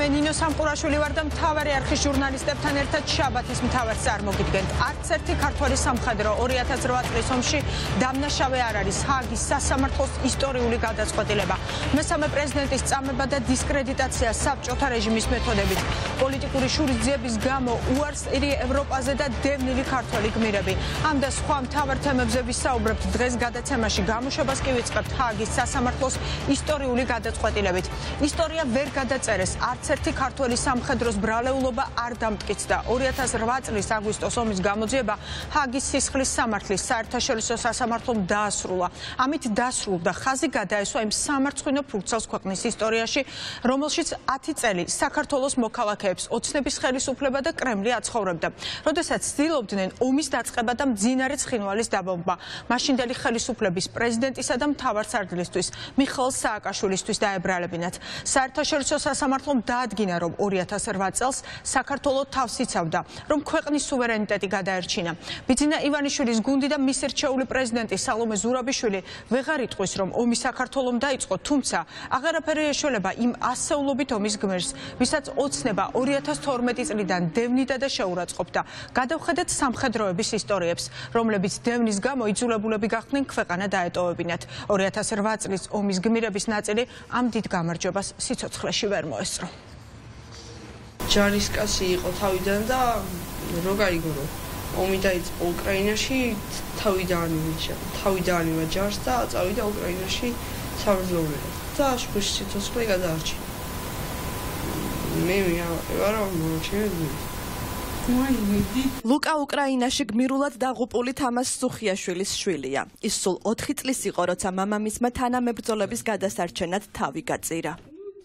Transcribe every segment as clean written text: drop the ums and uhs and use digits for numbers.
მე ნინო სამყურაშვილი ვარ და მთავარი არხის ჟურნალისტებთან ერთად შაბათის მთავარს წარმოგიდგენთ. არც ერთი ქართველი სამხედრო 2008 წლის ომში დამნაშავე არ არის. ჰააგის სასამართლოს ისტორიული გადაწყვეტილება. მესამე პრეზიდენტის წამება და დისკრედიტაცია საბჭოთა რეჟიმის მეთოდებით. პოლიტიკური შურისძიების გამო უარსკვლელი ევროპაზე და დევნილი ქართველი გმირები. ამ და სხვა მთავარ თემებზე ვისაუბრებთ დღეს გადაცემაში. გამოშვებას კი ვიწყებთ ჰააგის სასამართლოს ისტორიული გადაწყვეტილებით. ისტორია ვერ გადაწერეს. არც ერთი ქართველი სამხედროს ბრალეულობა არ დამტკიცდა. 2008 წლის აგვისტოს ომის გამოძიება ჰააგის სისხლის სამართლის საერთაშორისო სასამართლომ დაასრულა. ამით დასრულდა ხაზი გადაესვა იმ სამარცხვინო ფურცელს ქვეყნის ისტორიაში, რომელშიც 10 წელი საქართველოს მოქალაქეებს ოცნების ხელისუფლება და კრემლი აცხოვრებდა. როდესაც ცდილობდნენ ომის დაწყება და მძინარე ცხინვალის დაბომბვა. მაშინდელი ხელისუფლების პრეზიდენტისა და მთავარსარდლისთვის მიხეილ სააკაშვილისთვის დაებრალებინათ. საერთაშორისო სასამართლომ დაადგინა, რომ 2008 წელს საქართველო თავს იცავდა, რომ ქვეყნის სუვერენიტეტი გადაერჩინა. ბიძინა ივანიშვილის გუნდი და მის ერთეული პრეზიდენტი სალომე ზურაბიშვილი ვეღარ იტყვის, რომ ომი საქართველომ დაიწყო, თუმცა აღარაფერი ეშველება იმ ასეულობით ომის გმირს, ვისაც ოცნება 2012 წლიდან დევნიდა და შეურაცხყოფდა. გადავხედეთ სამხედროების ისტორიებს, რომლებიც დევნის გამო იძულებულები გახდნენ ქვეყანა დაეტოვებინათ. 2008 წლის ომის გმირების ნაწილი ამ დიდ გამარჯვებას სიცოცხლეში ვერ მოესწრო. ჯარისკაცი იყო თავიდან და რო გაიგო, ომი დაიწყო უკრაინაში, თავიდანვე ჯარს და წავიდა უკრაინაში საბრძოლველად და შვიდ სიცოცხლე გადაარჩინა. მე ვარ ჩემი ლუკა უკრაინაში გმირულად დაღუპული თამას სუხიაშვილის შვილია. ის სულ 4 წლის იყო, როცა მამამისმა თანამებრძოლების გადასარჩენად თავი გაწირა.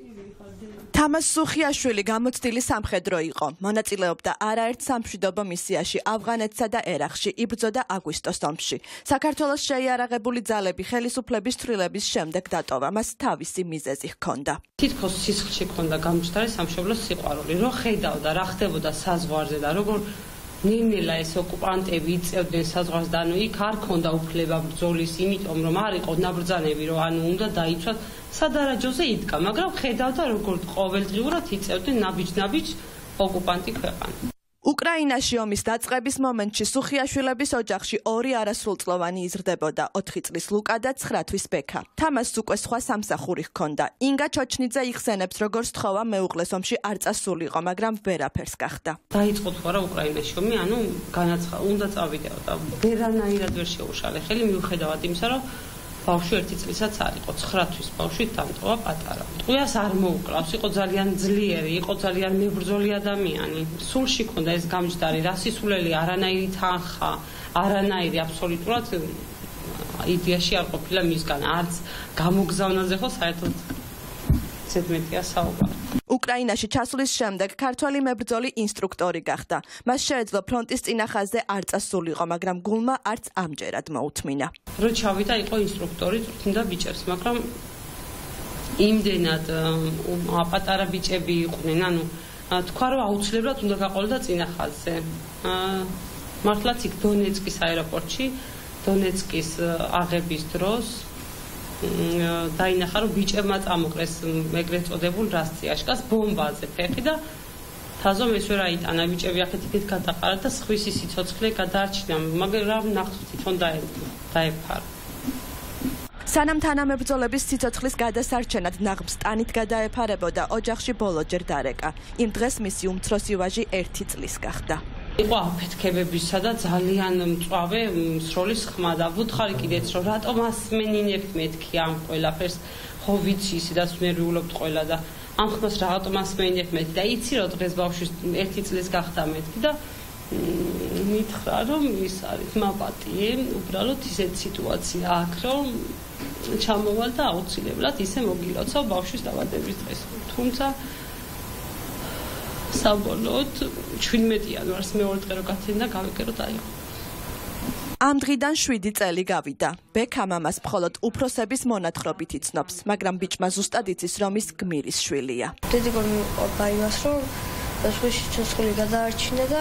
თამას სუხიაშვილი გამოცდილი სამხედრო იყო. მონაწილეობდა არაერთ სამშვიდობო მისიაში ავღანეთსა და ერაყში, იბრძოდა აგვისტოს ომში. საქართველოს შეიარაღებული ძალები ხელისუფლების ცვლილების შემდეგ დატოვა. მას თავისი მიზეზი ჰქონდა. თითქოს სისხლში ჰქონდა გამჭდარი სამშობლოს სიყვარული. რო ხედავდა რა ხდებოდა საზღვარზე და როგორ ნელ-ნელა ეს ოკუპანტები იწევდნენ საზღვარს და იქ არ ქონდა უფლება ბრძოლის, იმიტომ რომ არ იყო ნაბრძანები, რომ უნდა დაიცვათ. სადარაჯოზე იდგა, მაგრამ ხედავდა როგორ ყოველდღიურად იწევდნენ ნაბიჯ-ნაბიჯ ოკუპანტი ქვეყანა. უკრაინაში ომის დაწყების მომენტში სუხიაშვილების ოჯახში 2 არასრულწლოვანი იზრდებოდა, 4 წლის ლუკა და 9 თვის ბექა. თამას უკვე სხვა სამსახური ჰქონდა. ინგა ჩოჩნიძე იხსენებს, როგორც თხოვა მეუღლეს ომში არ წასულიყო, მაგრამ ვერაფერს გახდა. დაიწყო თუ არა უკრაინაში ომი, უნდა წავიდეო და ვერანაირად ვერ შეუშალე ხელი მიუხედავად იმისა, რომ ბავშვი 1 წლისაც არ იყო, 9 თვის ბავშვი დამტოვა პატარა. ტყვიას არ მოუკლავს, იყო ძალიან ძლიერი, იყო ძალიან მებრძოლი ადამიანი. სულში ჰქონდა ეს გამჯდარი რასისულელი, არანაირი თანხა, არანაირი აბსოლუტურად იდეაში არ ყოფილა მისგან, არც გამოგზავნაზე ხო საერთოდ ზედმეტია საუბარი. უკრაინაში ჩასვლის შემდეგ ქართველი მებრძოლი ინსტრუქტორი გახდა. მას შეეძლო ფრონტის წინახაზზე არ წასულიყო, მაგრამ გულმა არც ამჯერად მოუთმინა. რო ჩავიდა, იყო ინსტრუქტორი, წვრთნიდა ბიჭებს, მაგრამ იმდენად პატარა ბიჭები იყვნენ, თქვა რომ აუცილებლად უნდა გაყოლოდა წინახაზზე. მართლაც იქ დონეცკის აეროპორტში, დონეცკის აღების დროს დაინახა, რომ ბიჭებმა წამოყრეს ეგრეთ წოდებულ რასციაშკას ბომბაზე ფეხი და თაზომ ეს ვერ აიტანა, ბიჭები ახეთ იქით გადაყარა და სხვისი სიცოცხლე გადაარჩინა, მაგრამ ნახოთ თვითონ დაეფარა. სანამ თანამებრძოლების სიცოცხლის გადასარჩენად ნაღმს ტანით გადაეფარებოდა, ოჯახში ბოლოჯერ დარეკა. იმ დღეს მისი უმცროსი ვაჟი 1 წლის გახდა. იყო აფეთქებებისა და ძალიან მწვავე სროლის ხმა და ვუთხარი კიდეც, რომ რატომ ასმენინებთ მეთქი ამ ყველაფერს, ხო ვიცი ისედაც ნერვიულობთ ყველა და ამ ხმას რატომ ასმენინებთ მეთქი და იცი რომ დღეს ბავშვის 1 წლის გახდა მეთქი და მითხრა რომ ის არის მაპატიე, უბრალოდ ისეთ სიტუაცია აქვს, რომ ჩამოვალ და აუცილებლად ისე მოგილოცავ ბავშვის დაბადების დღეს. თუმცა საბოლოოდ 17 იანვარს მეორე დღე რო გაცემა და გავიგე რომ დაიღო. ამ დღიდან 7 წელი გავიდა. ბექა მამას მხოლოდ უფროსების მონათხრობით იცნობს, მაგრამ ბიჭმა ზუსტად იცის, რომ ის გმირის შვილია. დიდი გონი იმას, რომ სხვისი სიცოცხლე გადაარჩინა და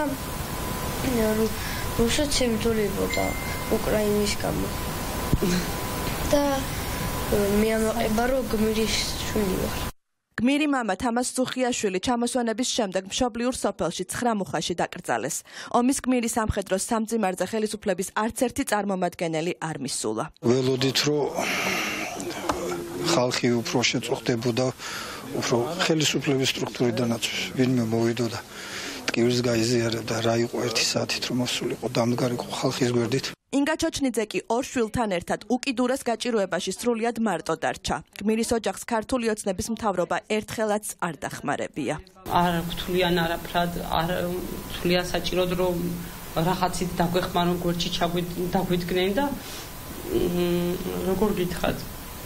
რუსეთს ებრძოლებოდა უკრაინის გამო. და მე ამაყება რომ გმირის შვილი ვარ. გმირი მამა თამაზ სუხიაშვილი ჩამოსვენების შემდეგ მშობლიურ სოფელში 9 მუხაში დაკრძალეს. ომის გმირი სამხედრო სამძიმარზე ხელისუფლების არც ერთი წარმომადგენელი არ მისულა. ველოდით რომ ხალხი უფრო შეწუხდებოდა, უფრო ხელისუფლების სტრუქტურიდანაც ვინმე მოვიდოდა. ტკივილს გაიზიარებდა რა იყო 1 საათით რომ მოსულიყო დამდგარიყო ხალხის გვერდით. ინგა ჩოჩნიძე კი ორ შვილთან ერთად უკიდურეს გაჭიროებაში სრულიად მარტო დარჩა. გმირის ოჯახს ქართული ოცნების მთავრობა ერთხელაც არ დახმარებია. არ გთვლიან არაფრად, არ გთვლიან საჭიროდ რომ რაღაცით დაგვეხმარონ, გვერდში დაგვიდგნენ და როგორ გითხრათ?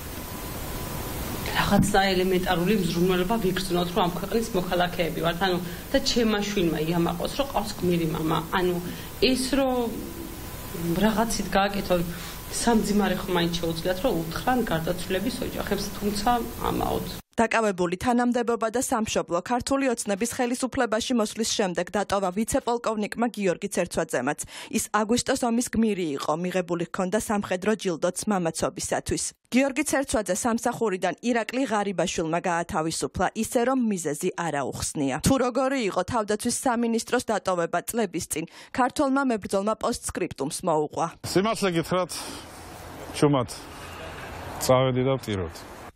რაღაცა ელემენტარული მზრუნველობა ვიგრძნოთ, რომ ამ ქვეყნის მოქალაქეები ვართ, ანუ და ჩემმა შვილმა იამაყოს, რომ ყავს გმირი მამა. ანუ ის რომ რაღაცით გააკეთო სამძიმარე ხომ მაინც შეუძლიათ რომ უთხრან გარდაცვლილების ოჯახებს, თუმცა ამაოდ დაკავებული თანამდებობა და სამშობლო ქართული ოცნების ხელისუფლებაში მოსვლის შემდეგ დატოვა ვიცე-პოლკოვნიკმა გიორგი ცერცვაძემაც. ის აგვისტოს ომის გმირი იყო, მიღებული ჰქონდა სამხედრო ჯილდოც მამაცობისათვის. გიორგი ცერცვაძე სამსახურიდან ირაკლი ღარიბაშვილმა გაათავისუფლა, ისე რომ მიზეზი არ აუხსნია. თუ როგორი იყო თავდაცვის სამინისტროს დატოვება წლების წინ, ქართველმა მებრძოლმა პოსტსკრიპტუმს მოუყვა. სიმართლე გითხრათ, ჩუმად წავედი და ვტიროთ.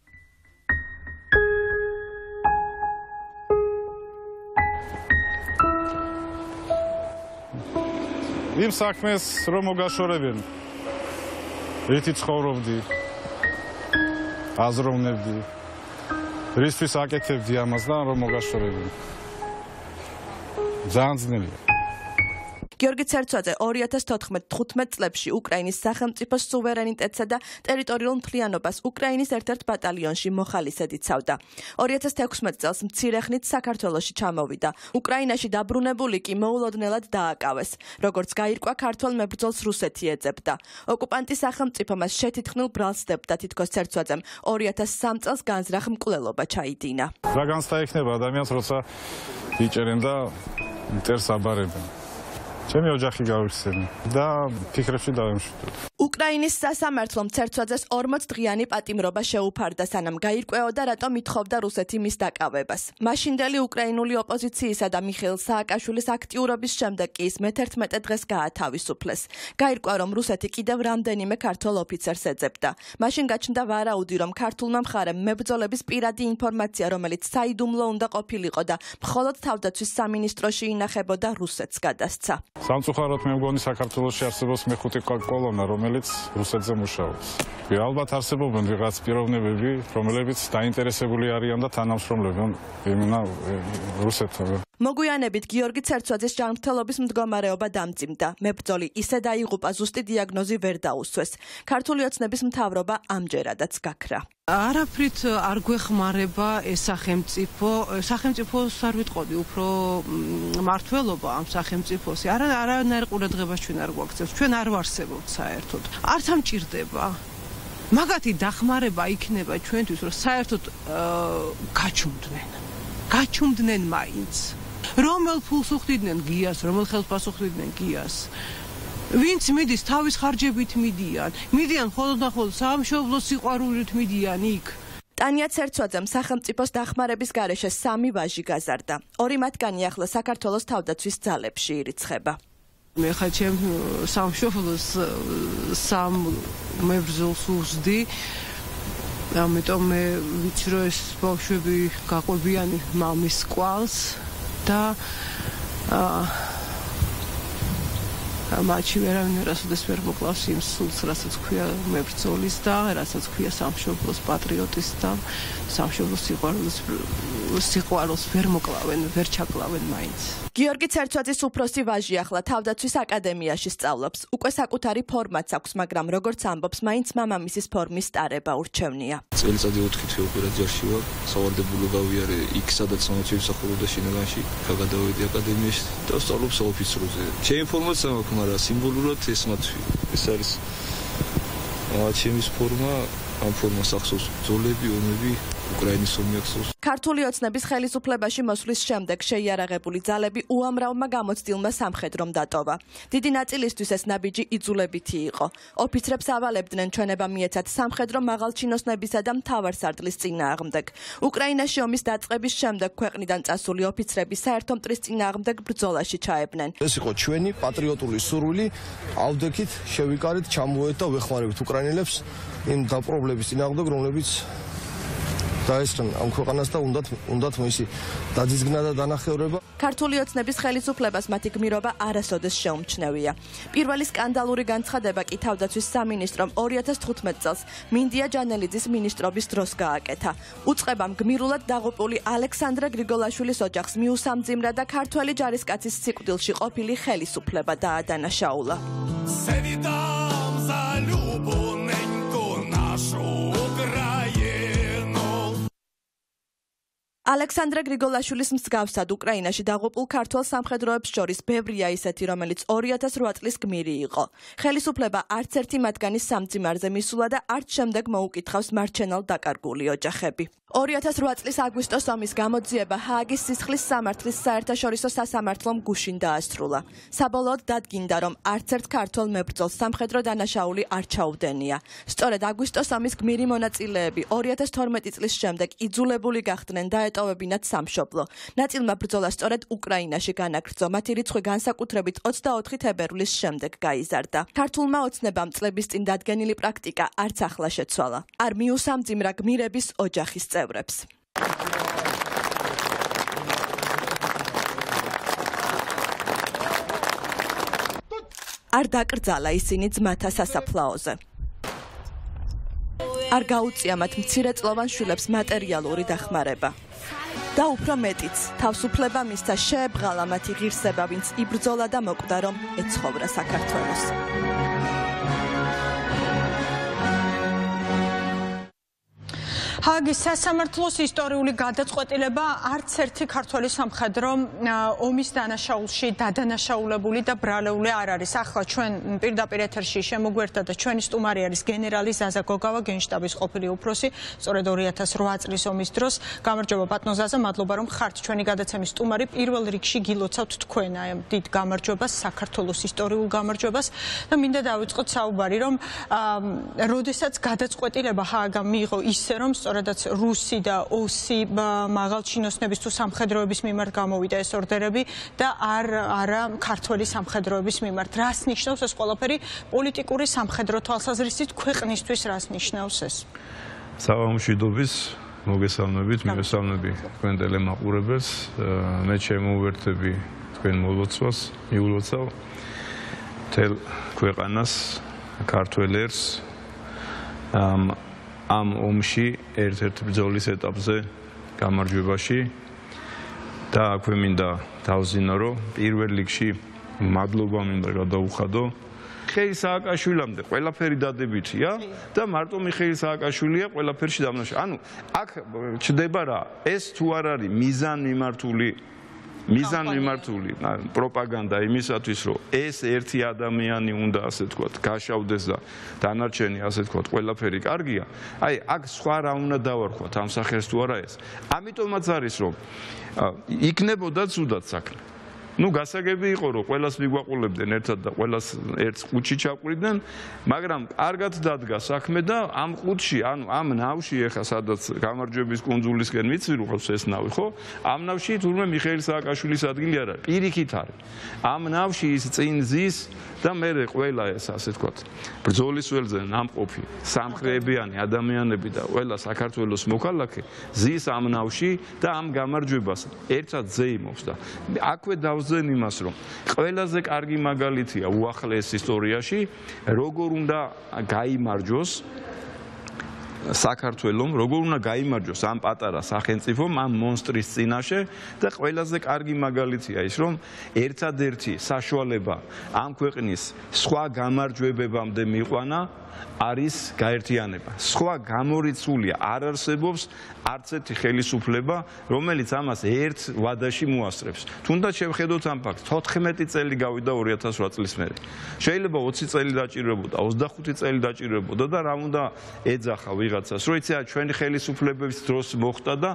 იმ საქმეს რომ მოგაშორებენ, რითი ცხოვრობდი, აზროვნებდი, რისთვის აკეთებდი ამას და რომ მოგაშორებენ. ძალიან ძნელია. გიორგი ცერცვაძე 2014-15 წლებში უკრაინის სახელმწიფოს სუვერენიტეტსა და ტერიტორიულ მთლიანობას უკრაინის ერთ-ერთ ბატალიონში მოხალისედ იცავდა. 2016 წელს მცირე ხნით საქართველოში ჩამოვიდა. უკრაინაში დაბრუნებული კი მოულოდნელად დააკავეს. როგორც გაირკვა, ქართველ მებრძოლს რუსეთი ეძებდა. ოკუპანტის სახელმწიფო მას შეთითხნილ ბრალს დებდა, თითქოს ცერცვაძემ 2003 წელს განზრახ მკვლელობა ჩაიდინა. რა განცდა იქნება ადამიანს, როცა იჭერენ და მტერს აბარებენ. ჩემი ოჯახი გავიხსენე და ფიქრებში დავემშვიდობ. უკრაინის სასამართლომ ცერცვაძეს 40 დღიანი პატიმრობა შეუფარდა, სანამ გაირკვეოდა, რატომ ითხოვდა რუსეთი მის დაკავებას. მაშინდელი უკრაინული ოპოზიციისა და მიხეილ სააკაშვილის აქტიურობის შემდეგ კი ის მე-11 დღეს გაათავისუფლეს. გაირკვა, რომ რუსეთი კიდევ რამდენიმე ქართველ ოფიცერს ეძებდა. მაშინ გაჩნდა ვარაუდი, რომ ქართულმა მხარემ მებრძოლების პირადი ინფორმაცია, რომელიც საიდუმლო უნდა ყოფილიყო და მხოლოდ თავდაცვის სამინისტროში ინახებოდა, რუსეთს გადასცა. სამწუხაროდ მე მგონი საქართველოში არსებობს მეხუთე კოლონა, რომელიც რუსეთზე მუშაობს. ალბათ არსებობენ ვიღაც პიროვნებები, რომლებიც დაინტერესებული არიან და თანამშრომლობენ რუსეთთან. მოგვიანებით გიორგი ცერცვაძის ჯანმრთელობის მდგომარეობა დამძიმდა. მებრძოლი ისე დაიღუპა, ზუსტი დიაგნოზი ვერ დაუსვეს. ქართული ოცნების მთავრობა ამჯერადაც გაქრა. არაფრით არ გვეხმარება ეს სახელმწიფოს არ ვიტყოდი, უფრო მართლობა ამ სახელმწიფოსი. არანაირ ყურადღებას ჩვენ არ გვაქცევს, ჩვენ არ ვარსებობთ საერთოდ. არც ამჭირდება. მაგათი დახმარება იქნება ჩვენთვის, რომ საერთოდ გაჩუმდნენ მაინც. რომელ ფულს უხდიდნენ გიას, რომელ ხელს პასუხდიდნენ გიას. ვინც მიდის თავის ხარჯებით მიდიან მხოლოდ და მხოლოდ სამშობლოს სიყვარულით მიდიან იქ. ტანია ცერცვაძემ სახელმწიფოს დახმარების გარეშე 3 ვაჟი გაზარდა. 2 მათგანი ახლა საქართველოს თავდაცვის ძალებში ირიცხება. მე ხა ჩემ სამშობლოს სამ მებრძოლს უვსდი. ამიტომ მე ვიცი რომ ეს ბავშვები გაყვებიანი მამის კვალს და მათში ვერავინ რასოდეს ვერ მოკლავს იმ სულს, რასაც ქვია მებრძოლის და რასაც ქვია სამშობლოს პატრიოტის და სამშობლოს სიყვარულს ვერ მოკლავენ, ვერ ჩაკლავენ მაინც. გიორგი ცერცვაძის უფროსი ვაჟი ახლა თავდაცვის აკადემიაში სწავლობს. უკვე საკუთარი ფორმაც აქვს, მაგრამ როგორც ამბობს, მაინც მამამისის ფორმის ტარება ურჩევნია. წელიწადი 4 თვე ოპერაციაში ვარ, სავალდებულო გავიარე იქ, სადაც მომცემსახურობდა შინაგანში, გადავედი აკადემიაში და ვსწავლობ საოფიცროზე. ჩემი ფორმაც აქვს, მაგრამ სიმბოლურად ეს მათი. ეს არის ჩემის ფორმა, ამ ფორმას ახსოვს ბრძოლები, ომები. უკრაინის ომი ახსოვს. ქართული ოცნების ხელისუფლებაში მოსვლის შემდეგ შეიარაღებული ძალები უამრავმა გამოცდილმა სამხედრომ დატოვა. დიდი ნაწილისთვის ეს ნაბიჯი იძულებითი იყო. ოფიცრებს ავალებდნენ ჩვენება მიეცათ სამხედრო მაღალჩინოსნებისა და მთავარსარდლის წინააღმდეგ. უკრაინაში ომის დაწყების შემდეგ ქვეყნიდან წასული ოფიცრები საერთო მტრის წინააღმდეგ ბრძოლაში ჩაებნენ. ეს იყო ჩვენი პატრიოტული სურვილი, ავდექით შევიკარით, ჩამოვედით და ვეხმარებით უკრაინელებს იმ დაპყრობლების წინააღმდეგ, რომლებიც დაესწრნენ ამ ქვეყანას და უნდათ მისი დაძიძგნა და დანახევრება. ქართული ოცნების ხელისუფლებას მათი გმირობა არასოდეს შეუმჩნევია. პირველი სკანდალური განცხადება კი თავდაცვის სამინისტრომ 2015 წელს მინდია ჯანელიძის მინისტრობის დროს გააკეთა. უწყებამ გმირულად დაღუპული ალექსანდრე გრიგოლაშვილის ოჯახს მიუსამძიმრა და ქართველი ჯარისკაცის სიკვდილში ყოფილი ხელისუფლება დაადანაშაულა. ალექსანდრე გრიგოლაშვილის მსგავსად უკრაინაში დაღუპულ ქართველ სამხედროებს შორის ბევრია ისეთი, რომელიც 2008 წლის გმირი იყო. ხელისუფლება არც ერთი მათგანის სამძიმარზე მისულა და არც შემდეგ მოუკითხავს მარჩენალ დაკარგული ოჯახები. 2008 წლის აგვისტოს ომის გამოძიება ჰააგის სისხლის სამართლის საერთაშორისო სასამართლომ გუშინ დაასრულა. საბოლოოდ დადგინდა, რომ არც ერთ ქართველ მებრძოლს სამხედრო დანაშაული არ ჩაუდენია. სწორედ აგვისტოს ომის გმირი მონაწილეები 2012 წლის შემდეგ იძულებული გახდნენ დაეტოვებინათ სამშობლო. ნაწილმა ბრძოლა სწორედ უკრაინაში განაგრძო, მათი რიცხვი განსაკუთრებით 24 თებერვლის შემდეგ გაიზარდა. ქართულმა ოცნებამ წლების წინ დადგენილი პრაქტიკა არც ახლა შეცვალა. არ მიუსამძიმრა გმირების ოჯახის წევრებს. არ დაკრძალა ისინი ძმათა სასაფლაოზე. არ გაუწია მათ მცირეწლოვან შვილებს მატერიალური დახმარება. და უფრო მეტიც, თავისუფლება მისცა შეებრალა მათი ღირსება, ვინც იბრძოლა და მოკვდა, რომ ეცხოვრა საქართველოს. ჰააგის სასამართლოს ისტორიული გადაწყვეტილება არც ერთი ქართველი სამხედრო ომის დანაშაულში დადანაშაულებული და ბრალეული არ არის. ახლა ჩვენ პირდაპირ ეთერში შემოგვერთა და ჩვენი სტუმარი არის გენერალი ზაზა გოგავა, გენშტაბის ყოფილი უფროსი, სწორედ 2008 წლის ომის დროს. გამარჯობა ბატონო ზაზა, მადლობა რომ ხართ ჩვენი გადაცემის სტუმარი. პირველ რიგში გილოცავთ თქვენ აი დიდ გამარჯვებას, საქართველოს ისტორიულ გამარჯვებას და მინდა დავიწყოთ საუბარი, რომ როდესაც გადაწყვეტილება ჰააგამ მიიღო ისე რომ სწორედაც რუსი და ოსი მაღალჩინოსნების თუ სამხედროების მიმართ გამოვიდა ეს ორდერები და არა ქართველი სამხედროების მიმართ. რას ნიშნავს ეს ყველაფერი პოლიტიკური სამხედრო თვალსაზრისით ქვეყნისთვის, რას ნიშნავს ეს? სავამშვიდობის მოგესალმებით, მივესალმები თქვენ ტელემაყურებელს, მე შემოვერთები თქვენ მოლოცვას, მიულოცავ მთელ ქვეყანას, ქართველებს ამ ომში ერთ-ერთ ბრძოლის ეტაპზე გამარჯვებაში და აქვე მინდა დავზინო, რომ პირველ რიგში მადლობა მინდა გადაუხადო მიხეილ სააკაშვილამდე ყველაფერი დადებითია და მარტო მიხეილ სააკაშვილია ყველაფერში დამნაშავე. ანუ აქ ჩდება რა, ეს თუ არ არის მიზან მიმართული პროპაგანდა იმისათვის, რომ ეს ერთი ადამიანი უნდა ასე ვთქვათ, გაშავდეს და დანარჩენი ასე ვთქვათ, ყველაფერი კარგია. აი, აქ სხვა რა უნდა დავარქვათ ამ სახელს თუ არა ეს. ამიტომაც არის, რომ იქნებოდა ცუდად საქმე. ну გასაგები იყო რომ ყველას მიგვაყულებდნენ ერთად და ყველას ერთ ყუთში ჩაყვრიდნენ, მაგრამ კარგად დადგა საქმე და ამ ყუთში, ანუ ამ ნავში ეხა სადაც გამარჯვების კუნძულისკენ მიცვირუხავს ეს ნავი, ხო? ამ ნავში თურმე მიხეილ სააკაშვილის ადგილი არ არის, პირიქით არის. ამ ნავში ის წინ ზის და მე ყველა ეს ასე ვთქვათ, ბრძოლის ველზე ნამყოფი სამხრეებიანი ადამიანები და ყველა საქართველოს მოქალაქე ზის ამ ნავში და ამ გამარჯვებას ერთად ზეიმობს და აქვე დავზენ იმას, რომ ყველაზე კარგი მაგალითია უახლეს ისტორიაში, როგორ უნდა გაიმარჯვოს საქართველოს, როგორ უნდა გაიმარჯვოს ამ პატარა სახელმწიფომ ამ მონსტრის წინაშე და ყველაზე კარგი მაგალითია ის, რომ ერთადერთი საშუალება ამ ქვეყნის სხვა გამარჯვებებამდე მიყვანა არის გაერთიანება. სხვა გამორიცხულია არ არსებობს არც ერთი ხელისუფლება, რომელიც ამას ერთ ვადაში მოასწრებს. თუნდაც შევხედოთ ამ ფაქტს, 14 წელი გავიდა 2008 წლის მერე. შეიძლება 20 წელი დაჭირებოდა, 25 წელი დაჭირებოდა და რა უნდა ეძახა ვიღაც ვიღაცას, რომ იცი ჩვენი ხელისუფლებების დროს მოხდა და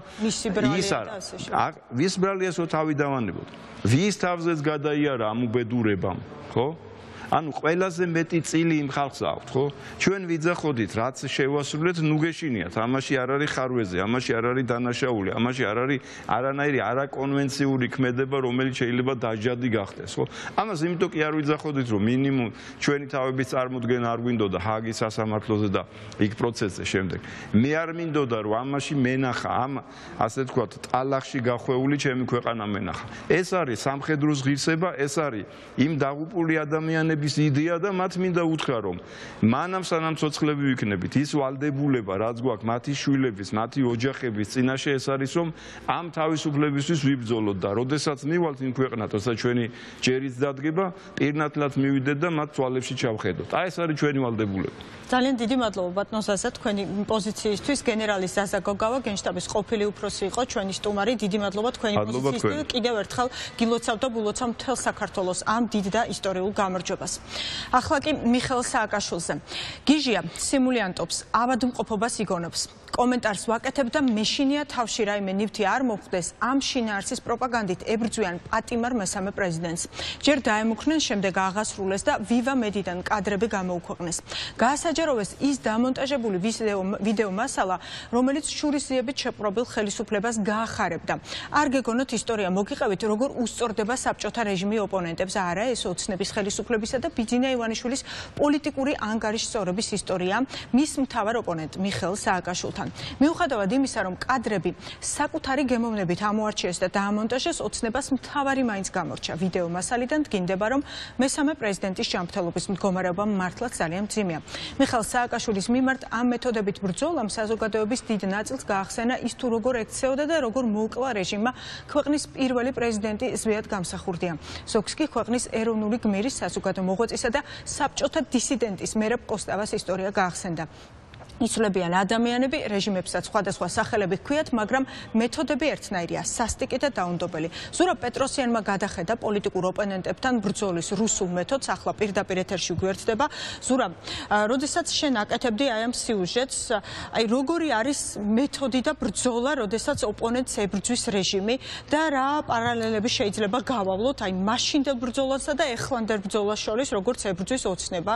ის არა. ვის ბრალიას თავი დავანებოთ. ვის თავზეც გადაიარა ამ უბედურებამ, ხო? ანუ ყველაზე მეტი წილი იმ ხალხს აქვს, ხო? ჩვენ ვიძახოდით, რაც შევასრულეთ, ნუ გეშინიათ. ამაში არ არის ხარვეზე, ამაში არ არის დანაშაული, ამაში არ არის არანაირი არაკონვენციური ქმედება, რომელიც შეიძლება დაჟადი გახდეს, ხო? ამას იმიტომ კი არ ვიძახოდით, რომ მინიმუმ ჩვენი თავების წარმოდგენა არ გვინდოდა ჰააგის სასამართლოზე და იქ პროცესზე შემდეგ. მე არ მინდოდა, რომ ამაში მენახა, ამ ასე ვთქვათ, ტალახში გახვეული ჩემი ქვეყანა მენახა. ეს არის სამხედროს ღირსება, ეს არის იმ დაღუპული ადამიანების იდეა და მათ მინდა უთხრა რომ მანამ სანამ ცოცხლები ვიქნებით ის ვალდებულება რაც გვაქვს მათი შვილების მათი ოჯახების წინაშე ეს არის რომ ამ თავისუფლებისთვის ვიბრძოლოთ და როდესაც მივალთ იმ ქვეყნად როცა ჩვენი ჯერიც დადგება პირნათლად მივიდეთ და მათ თვალებში ჩავხედოთ აი ეს არის ჩვენი ვალდებულება ძალიან დიდი მადლობა ბატონ ზაზა თქვენი პოზიციისთვის გენერალი ზაზა გოგავა გენშტაბის ყოფილი უფროსი იყო ჩვენი სტუმარი დიდი მადლობა თქვენი პოზიციისთვის კიდევ ერთხელ გილოცავ და ბულოცავ მთელ საქართველოს ამ დიდ და ისტორიულ გამარჯვებას ახლა კი მიხეილ სააკაშვილზე გიჟია სიმულიანტობს ავადმყოფობას იგონებს კომენტარს ვაკეთებ და მეშინია თავში რაიმე ნივთი არ მოხდეს ამ შინაარსის პროპაგანდით ებრძვიან პატიმარ მესამე პრეზიდენტს ჯერ დაემუქრნენ შემდეგ აღასრულეს და ვივა მედიდან კადრები გამოუქვეყნეს გაასაჯაროვეს ის დამონტაჟებული ვიდეო მასალა რომელიც შურისძიებით შეპყრობილ ხელისუფლებას გაახარებდა არ გეგონოთ ისტორია მოგიყევით როგორ უსწორდება საბჭოთა რეჟიმი ოპონენტებს არა ეს ოცნების ხელისუფლებისა და ბიძინა ივანიშვილის პოლიტიკური ანგარიშსწორების ისტორია მის მთავარ ოპონენტ მიხეილ სააკაშვილთან მიუხედავად იმისა რომ კადრები საკუთარი გემოვნებით ამოარჩიეს და დაამონტაჟეს ოცნებას მთავარი მაინც გამორჩა ვიდეო მასალიდან დგინდება რომ მესამე პრეზიდენტის ჯანმრთელობის მდგომარეობა მართლაც ძალიან მძიმეა მიხეილ სააკაშვილის მიმართ ამ მეთოდებით ბრძოლამ საზოგადოების დიდ ნაწილს გაახსენა ის თუ როგორ ექცეოდა და როგორ მოუკლა რეჟიმმა ქვეყნის პირველი პრეზიდენტი ზვიად გამსახურდია ზოგს კი ქვეყნის ეროვნული გმირის საზოგადო მოღვაწისა და საბჭოთა დისიდენტის მერაბ კოსტავას ისტორია გაახსენდა იცვლებიან ადამიანები რეჟიმებსაც სხვადასხვა სახელები ჰქვიათ მაგრამ მეთოდები ერთნაირია სასტიკი და დაუნდობელი ზურაბ პეტროსიანმა გადახედა პოლიტიკურ ოპონენტებთან ბრძოლის რუსულ მეთოდს ახლა პირდაპირ ეთერში გვერდდება ზურაბ როდესაც შენ აკეთებდი აი ამ სიუჟეტს აი როგორი არის მეთოდი და ბრძოლა როდესაც ოპონენტს ებრძვის რეჟიმი და რა პარალელები შეიძლება გავავლოთ აი მაშინდელ ბრძოლასა და ეხლანდელ ბრძოლას შორის როგორც ებრძვის ოცნება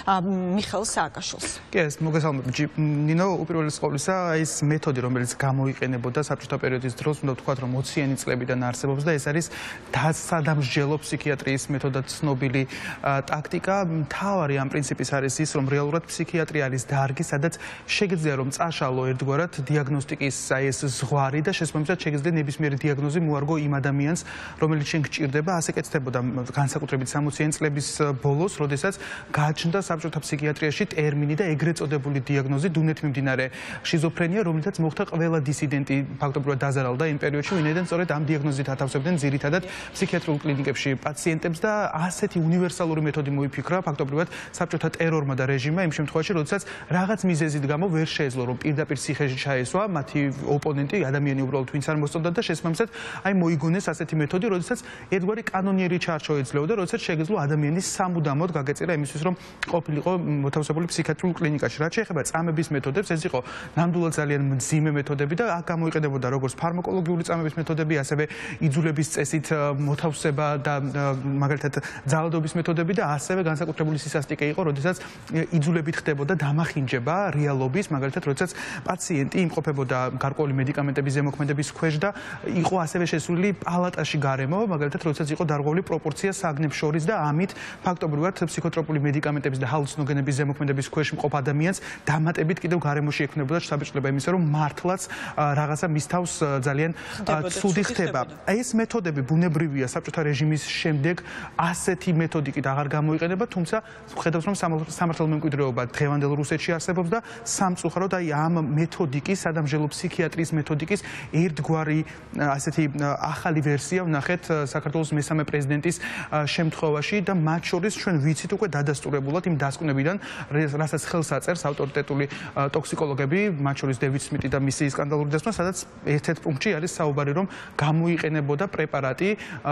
მიხეილ სააკაშვილს კი ეს მოგესალმებით ნინო უპირველეს ყოვლისა ეს მეთოდი რომელიც გამოიყენებოდა საბჭოთა პერიოდის დროს უნდა ვთქვათ რომ 20-იანი წლებიდან არსებობს და ეს არის დასადამსჯელო ფსიქიატრიის მეთოდად ცნობილი ტაქტიკა მთავარი ამ პრინციპის არის ის რომ რეალურად ფსიქიატრი არის დარგი სადაც შეგიძლია რომ წაშალო ერთგვარად დიაგნოსტიკის აი ეს ზღვარი და შესაბამისად შეგიძლია ნებისმიერი დიაგნოზი მოარგო იმ ადამიანს რომელიც შენ გჭირდება ასე კეთდებოდა განსაკუთრებით 60-იანი წლების ბოლოს როდესაც გააჩნდა საბჭოთა ფსიქიატრიაში ტერმინი და ეგრეთ წოდებული დიაგნოზი დუნეთ მიმდინარე შიზოფრენია, რომელთაც მოხდა ყველა დისიდენტი ფაქტობრივად დაზარალდა იმ პერიოდში, ვინაიდან სწორედ ამ დიაგნოზით ათავსებდნენ ძირითადად ფსიქიატრიულ კლინიკებში პაციენტებს და ასეთი უნივერსალური მეთოდი მოიფიქრა ფაქტობრივად საბჭოთა ტერორმა და რეჟიმმა იმ შემთხვევაში, როდესაც რაღაც მიზეზით გამო ვერ შეეძლო რომ პირდაპირ ციხეში ჩაესვა მათი ოპონენტი, ადამიანი უბრალოდ ვინც არ მოსწონდა და შესაბამისად აი მოიგონეს ასეთი მეთოდი, როდესაც ერთგვარი კანონიერი ჩარჩო ეძლეოდა, როდესაც შეგეძლო ადამიანის სამუდამოდ გაგეწირა იმისთვის რომ ყოფილიყო მოთავსებული ფსიქიატრიულ კლინიკაში. რაც შეეხება წამების მეთოდებს, ეს იყო ნამდვილად ძალიან მძიმე მეთოდები და აქ გამოიყენებოდა როგორც ფარმაკოლოგიური წამების მეთოდები, ასევე იძულების წესით მოთავსება და მაგალითად ძალადობის მეთოდები და ასევე განსაკუთრებული სისასტიკე იყო, როდესაც იძულებით ხდებოდა დამახინჯება რეალობის, მაგალითად, როდესაც პაციენტი იმყოფებოდა გარკვეული მედიკამენტების ზემოქმედების ქვეშ და იყო ასევე შესული პალატაში გარემო, მაგალითად, როდესაც იყო დარღვეული პროპორცია საგნებს შორის და ამით ფაქტობრივად ფსიქოტროპული მედიკამენტების და ჰალუცინოგენების ზემოქმედების ქვეშ მყოფ ადამიანს დამატებით კიდევ გარემოში ექნებოდა საბჭოთა იმისა რომ მართლაც რაღაცა მის თავს ძალიან ცუდი ხდება. ეს მეთოდები ბუნებრივია საბჭოთა რეჟიმის შემდეგ ასეთი მეთოდიკით აღარ გამოიყენება, თუმცა ხედავს რომ სამართალ მემკვიდრეობა დღევანდელ რუსეთში არსებობს და სამწუხაროდ აი ამ მეთოდიკის, სადამსჯელო ფსიქიატრიის მეთოდიკის ერთგვარი ასეთი ახალი ვერსია ვნახეთ საქართველოს მესამე პრეზიდენტის შემთხვევაში და მათ შორის ჩვენ ვიცით უკვე დადასტურებულად იმ დასკვნებიდან, რასაც ხელს აწერს ავტორიტეტული აღნიშნული ტოქსიკოლოგები, მათ შორის დევიდ სმიტი და მისი სკანდალური დასმა, სადაც ერთ-ერთ პუნქტში არის საუბარი, რომ გამოიყენებოდა პრეპარატი,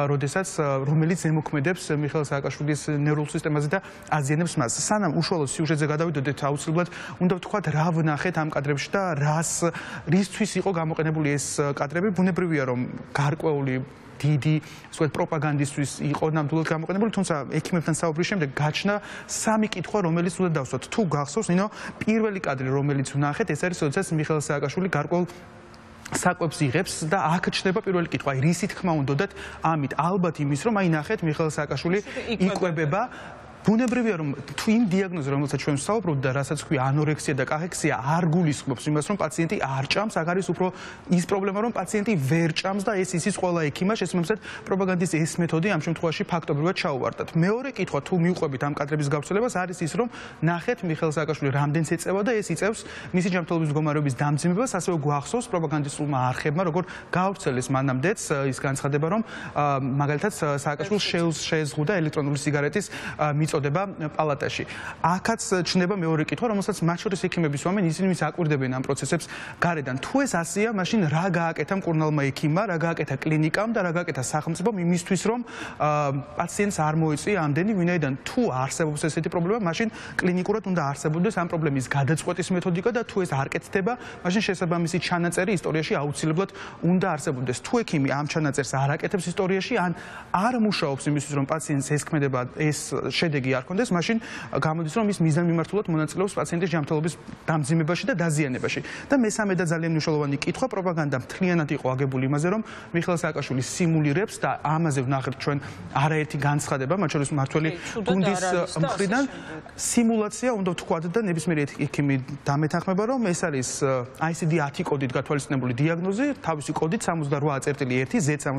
რომელიც ზემოქმედებს მიხეილ სააკაშვილის ნევრულ სისტემაზე და აზიანებს მას. სანამ უშუალოდ სიუჟეტზე გადავიდოდეთ, აუცილებლად უნდა ვთქვათ, რა ვნახეთ ამ კადრებში და რისთვის იყო გამოყენებული ეს კადრები. ბუნებრივია, რომ გარკვეული დიდი პროპაგანდისტვის იყო ნამდვილად გამოყენებული, თუმცა ექიმებთან საუბრის შემდეგ გაჩნდა სამი კითხვა, რომელიც უნდა დავსვათ. თუ გახსოვს, ნინო, პირველი კადრი, რომელიც ვნახეთ, ეს არის, როდესაც მიხეილ სააკაშვილი გარკვეულ საკვებს იღებს და აქ ჩნდება პირველი კითხვა, რისი თქმა უნდათ ამით, ალბათ იმის, რომ ნახეთ მიხეილ სააკაშვილი იკვებება. ბუნებრივია, რომ თუ იმ დიაგნოზზე, რომელსაც ჩვენ ვსაუბრობთ და რასაც ქვია ანორექსია და კახექსია, არ გულისხმობს იმას, რომ პაციენტი არ ჭამს, აქ არის უფრო ის პრობლემა, რომ პაციენტი ვერ ჭამს და ეს ისიც ყველა ექიმმა შესაბამისად პროპაგანდის ეს მეთოდი ამ შემთხვევაში ფაქტობრივად ჩაუვარდათ. მეორე კითხვა, თუ მიუყვებით ამ კადრების გავრცელებას, არის ის, რომ ნახეთ მიხეილ სააკაშვილი რამდენს ეწევა და ეს იწევს მისი ჯანმრთელობის მდგომარეობის დამძიმებას, ასევე გვახსოვს პროპაგანდისტულმა არხებმა, როგორ გავრცელეს მანამდეც ის განცხადება, რომ მაგალითად სააკაშვილს შეეზღუდა ელექტრონული სიგარეტის წოდება პალატაში. აქაც ჩნდება მეორე კითხვა, რომელსაც მათ შორის ექიმები სვამენ, ისინი ვის აკვირდებენ ამ პროცესებს გარედან. თუ ეს ასეა, მაშინ რა გააკეთა მკურნალმა ექიმმა, რა გააკეთა კლინიკამ და რა გააკეთა სახელმწიფომ იმისთვის, რომ პაციენტს არ მოეწია ამდენი, ვინაიდან თუ არსებობს ესეთი პრობლემა, მაშინ კლინიკურად უნდა არსებობდეს ამ პრობლემის გადაწყვეტის მეთოდიკა და თუ ეს არ კეთდება, მაშინ შესაბამისი ჩანაწერი ისტორიაში აუცილებლად უნდა არსებობდეს. თუ ექიმი ამ ჩანაწერს არ აკეთებს ისტორიაში, ან არ მუშაობს იმისთვის, რომ პაციენტს ესქმედება ეს შედეგი არ კონდეს, მაშინ გამოდის, რომ ის მიზანმიმართულად მონაწილეობს პაციენტის ჯანმრთელობის დამძიმებაში და დაზიანებაში. და მესამე და ძალიან მნიშვნელოვანი კითხვა, პროპაგანდა მთლიანად იყო აგებული იმაზე, რომ მიხეილ სააკაშვილი სიმულირებს და ამაზე ვნახეთ ჩვენ არაერთი განცხადება, მათ შორის მმართველი გუნდის მხრიდან. სიმულაცია უნდა ვთქვათ და ნებისმიერი ექიმი დამეთანხმება, რომ ეს არის ICD-10 კოდით გათვალისწინებული დიაგნოზი, თავისი კოდით 78.1,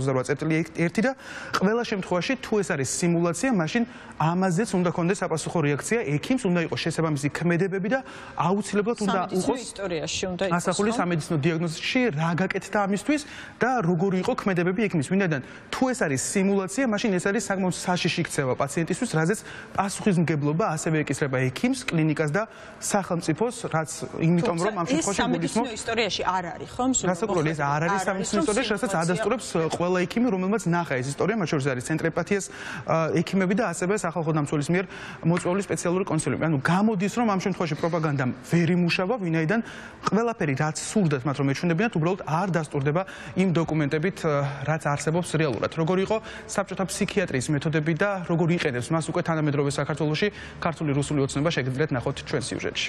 Z78.1 და ყველა შემთხვევაში თუ ეს არის სიმულაცია, მაშინ ამაზეც უნდა კონდეს საპასუხო რეაქცია, ექიმს უნდა იყოს შესაბამისი ქმედებები და აუცილებლად უნდა უყოს ისტორიაში უნდა იყოს ასახული სამედიცინო დიაგნოზში რა გაკეთდა ამისთვის და როგორი იყო ქმედებები ექიმის. ვინაიდან თუ ეს არის სიმულაცია, მაშინ ეს არის საკმაოდ საშიში ქცევა პაციენტისთვის, რაზეც პასუხისმგებლობა ასევე ეკისრება ექიმს, კლინიკას და სახელმწიფოს, რაც იმიტომ რომ ამ შემთხვევაში სამედიცინო ისტორიაში არ არის, ხო? გასაკუთრებით ეს არ არის სამედიცინო ისტორიაში, რასაც ადასტურებს ყველა ექიმი, რომელმაც ნახა ეს ისტორია, მათ შორის არის ცენტრ ეპათიას ექიმები და ასევე სახალხო დამცველის მიერ მოწვეული სპეციალური კონსილიუმი. ანუ გამოდის, რომ ამ შემთხვევაში პროპაგანდამ ვერ იმუშავა, ვინაიდან ყველაფერი რაც სურდათ მათ რომ ეჩვენებინათ, უბრალოდ არ დასტურდება იმ დოკუმენტებით, რაც არსებობს რეალურად. როგორი იყო საბჭოთა ფსიქიატრიის მეთოდები და როგორ იყენებს მას უკვე თანამედროვე საქართველოში ქართული რუსული ოცნება შეგიძლიათ ნახოთ ჩვენ სიუჟეტში.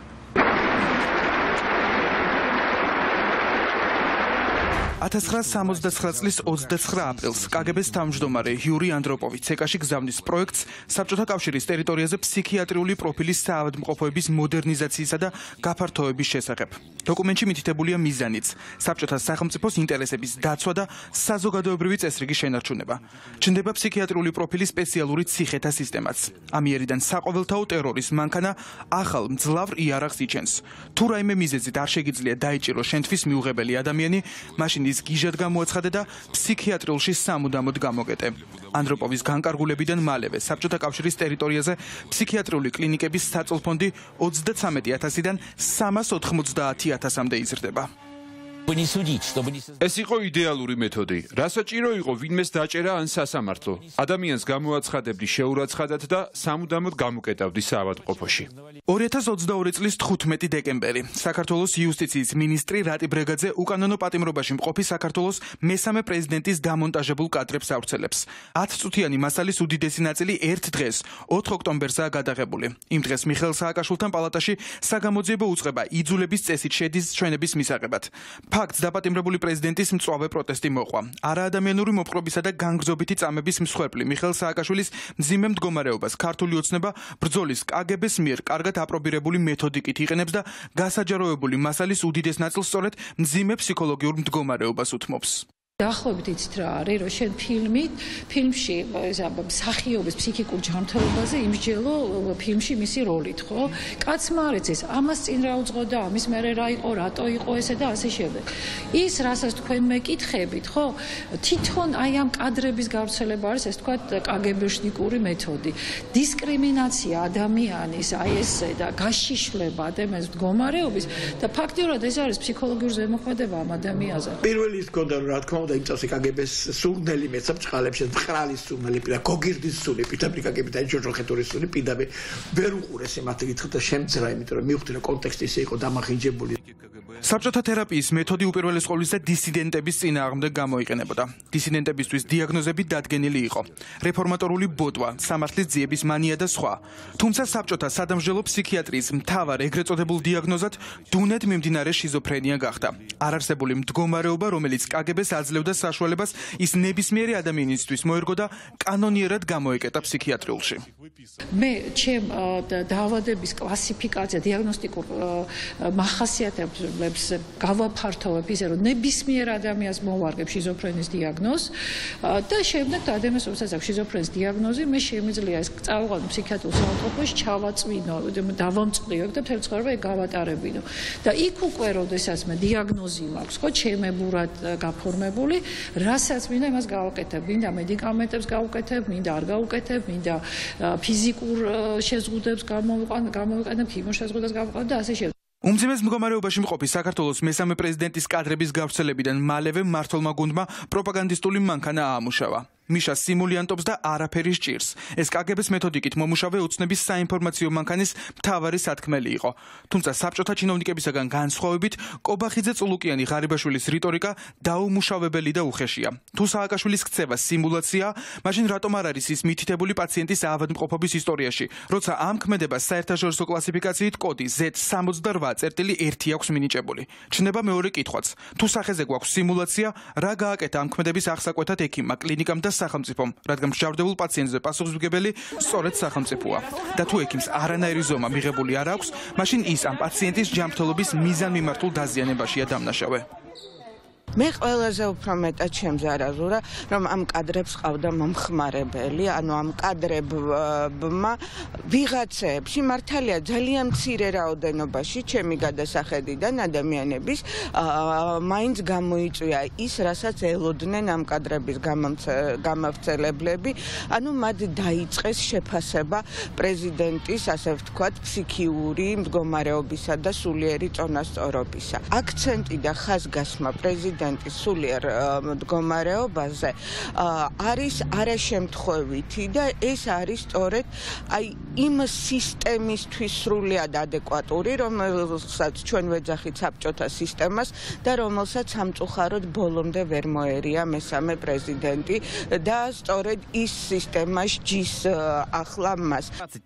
1969 წლის 29 აპრილს კგბ-ს თავმჯდომარე იური ანდროპოვი ცეკაში გზავნის პროექტს საბჭოთა კავშირის ტერიტორიაზე ფსიქიატრიული პროფილის საავადმყოფოების მოდერნიზაციისა და გაფართოების შესახებ. დოკუმენტში მითითებულია მიზანიც, საბჭოთა სახელმწიფოს ინტერესების დაცვა და საზოგადოებრივი წესრიგის შენარჩუნება. ჩნდება ფსიქიატრიული პროფილის სპეციალური ციხეთა სისტემაც. ამიერიდან საყოველთაო ტერორის მანქანა ახალ მძლავრ იარაღს იჩენს. თუ რაიმე მიზეზით არ შეგიძლია დაიჭირო შენთვის მიუღებელი ადამიანი, მაშინ ის გიჟად გამოაცხადე და ფსიქიატრიულში სამუდამოდ გამოგეტე. ანდროპოვის განკარგულებიდან მალევე საბჭოთა კავშირის ტერიტორიაზე ფსიქიატრიული კლინიკების საწოლფონდი 33,000-დან 390,000-მდე იზრდება. ეს იყო იდეალური მეთოდი. რა საჭირო იყო ვინმეს დაჭერა ან სასამართლო. ადამიანს გამოაცხადებდი შეურაცხადად და სამუდამოდ გამოკეტავდი საავადმყოფოში. 2022 წლის 15 დეკემბერი. საქართველოს იუსტიციის მინისტრი რატი ბრეგაძე უკანონო პატიმრობაში მყოფი საქართველოს მესამე პრეზიდენტის დამონტაჟებულ კადრებს ავრცელებს. 10 წუთიანი მასალის უდიდესი ნაწილი ერთ დღეს, 4 ოქტომბერსაა გადაღებული. იმ დღეს მიხეილ სააკაშვილთან პალატაში საგამოძიებო უწყება იძულების წესით შედის ჩვენების მისაღებად. ფაქტს დაპატიმრებული პრეზიდენტის მწვავე პროტესტი მოყვა. არაადამიანური მოპყრობისა და განგრძობითი წამების მსხვერპლი მიხეილ სააკაშვილის მძიმე მდგომარეობას ქართული ოცნება ბრძოლის კგბ-ს მიერ კარგად აპრობირებული მეთოდიკით იყენებს და გასაჯაროებული მასალის უდიდეს ნაწილს სწორედ მძიმე ფსიქოლოგიურ მდგომარეობას უთმობს. დაახლოებით იცით რა არის, რომ შენ ფილმში მსახიობის ფსიქიკურ ჯანმრთელობაზე იმსჯელო ფილმში მისი როლით, ხო? კაცმა არ იცის, ამას წინ რა უძღოდა, ამის მერე რა იყო, რატო იყო ესე და ასე შემდეგ. ის, რასაც თქვენ მეკითხებით, ხო? თვითონ აი ამ კადრების გავრცელება არის, ეს თქვა კაგებეშნიკური მეთოდი. დისკრიმინაცია ადამიანის, აი ესე და გაშიშვლება ადამიანის მდგომარეობის და ფაქტიურად ეს არის ფსიქოლოგიური ზემოქმედება ამ ადამიანზე. პირველი ის გქონდა რა თქმა უნდა იმწავს კგბ-ს სურნელი მეცაბჭყალებში მყრალის სურნელი პირა გოგირდის სული პირდაპირ კგბ-თან ჯოჯოხეთურის სული პირდაპირ ვერ უყურეს იმათ გითხრა და შემძრა იმიტომ რომ მივხვდი რომ კონტექსტი ისე იყო დამახინჯებული. საბჭოთა თერაპიის მეთოდი უპირველეს ყოვლისა დისიდენტების წინააღმდეგ გამოიყენებოდა. დისიდენტებისთვის დიაგნოზები დადგენილი იყო. რეფორმატორული ბოდვა, სამართლის ძიების მანია და სხვა. თუმცა საბჭოთა სადამსჯელო ფსიქიატრიის მთავარ ეგრეთ წოდებულ დიაგნოზად დუნეთ მიმდინარე შიზოფრენია გახდა. არარსებული მდგომარეობა, რომელიც კგბ-ს აძლევდა საშუალებას ის ნებისმიერი ადამიანისთვის მოერგო და კანონიერად გამოეკეტა ფსიქიატრიულში. მე ჩემ დაავადების კლასიფიკაცია დიაგნოსტიკურ მახასიათებლებს გავაფართოვებ ისე რომ ნებისმიერ ადამიანს მოვარგებ შიზოფრენის დიაგნოზს და შემდეგ ადამიანს რომელსაც აქვს შიზოფრენის დიაგნოზი მე შემიძლია ეს წავიღალო ფსიქიატრიულ საავადმყოფოში ჩავაწვინო დავამწყლიო და მთელი ცხოვრება ეგ გავატარებინო და იქ უკვე როდესაც მე დიაგნოზი მაქვს ხო ჩემებურად გაფორმებული რასაც მინდა იმას გავაკეთებ მინდა მედიკამენტებს გავუკეთებ მინდა არ გავუკეთებ მინდა ფიზიკურ შეზღუდვებს გამოვიყენებ ქიმიოშეზღუდვებს გავუკეთებ და ასე შემდეგ. უმძიმეს მდგომარეობაში მყოფი საქართველოს მესამე პრეზიდენტის კადრების გავრცელებიდან მალევე მმართველმა გუნდმა პროპაგანდისტული მანქანა აამუშავა. მიშა სიმულიანტობს და არაფერი სჭირს. ეს კგბ-ს მეთოდიკით მომუშავე უცნების საინფორმაციო მანქანის მთავარი სათქმელი იყო. თუმცა საბჭოთა ჩინოვნიკებისაგან განსხვავებით, კობახიძე წულუკიანი ღარიბაშვილის რიტორიკა დაუმუშავებელი და უხეშია. თუ სააკაშვილის ქცევა სიმულაცია, მაშინ რატომ არ არის ის მითითებული პაციენტის ავადმყოფობის ისტორიაში, როცა ამ ქმედებას საერთაშორისო კლასიფიკაციით კოდი Z68.1 აქვს მინიჭებული. ჩნდება მეორე კითხვაც. თუ სახეზე გვაქვს სიმულაცია, რა გააკეთა ამ ქმედების აღსაკვეთად ექიმმა, კლინიკამ და სახელმწიფომ, რადგან მსჯავრდებულ პაციენტზე პასუხისმგებელი სწორედ სახელმწიფოა. და თუ ექიმს არანაირი ზომა მიღებული არ აქვს, მაშინ ის ამ პაციენტის ჯანმრთელობის მიზანმიმართულ დაზიანებაშია დამნაშავე. მე ყველაზე უფრო მეტად შემზარაზურა, რომ ამ კადრებს ყავდა მომხმარებელი, ანუ ამ კადრებმა ვიღაცებში მართალია ძალიან მცირე რაოდენობაში ჩემი გადასახედიდან ადამიანების მაინც გამოიწვია ის, რასაც ელოდნენ ამ კადრების გამავრცელებლები, ანუ მათ დაიწყეს შეფასება პრეზიდენტის, ასე ვთქვათ, ფსიქიური მდგომარეობისა და სულიერი წონასწორობისა. აქცენტი და ხაზგასმა პრეზიდენტის სულიერ მდგომარეობაზე არის არაშემთხვევითი და ეს არის სწორედ აი იმ სისტემისთვის სრულიად ადეკვატური, რომელსაც ჩვენ ვეძახით საბჭოთა სისტემას და რომელსაც სამწუხაროდ ბოლომდე ვერ მოერია მესამე პრეზიდენტი და სწორედ ის სისტემა სჯის ახლა მას.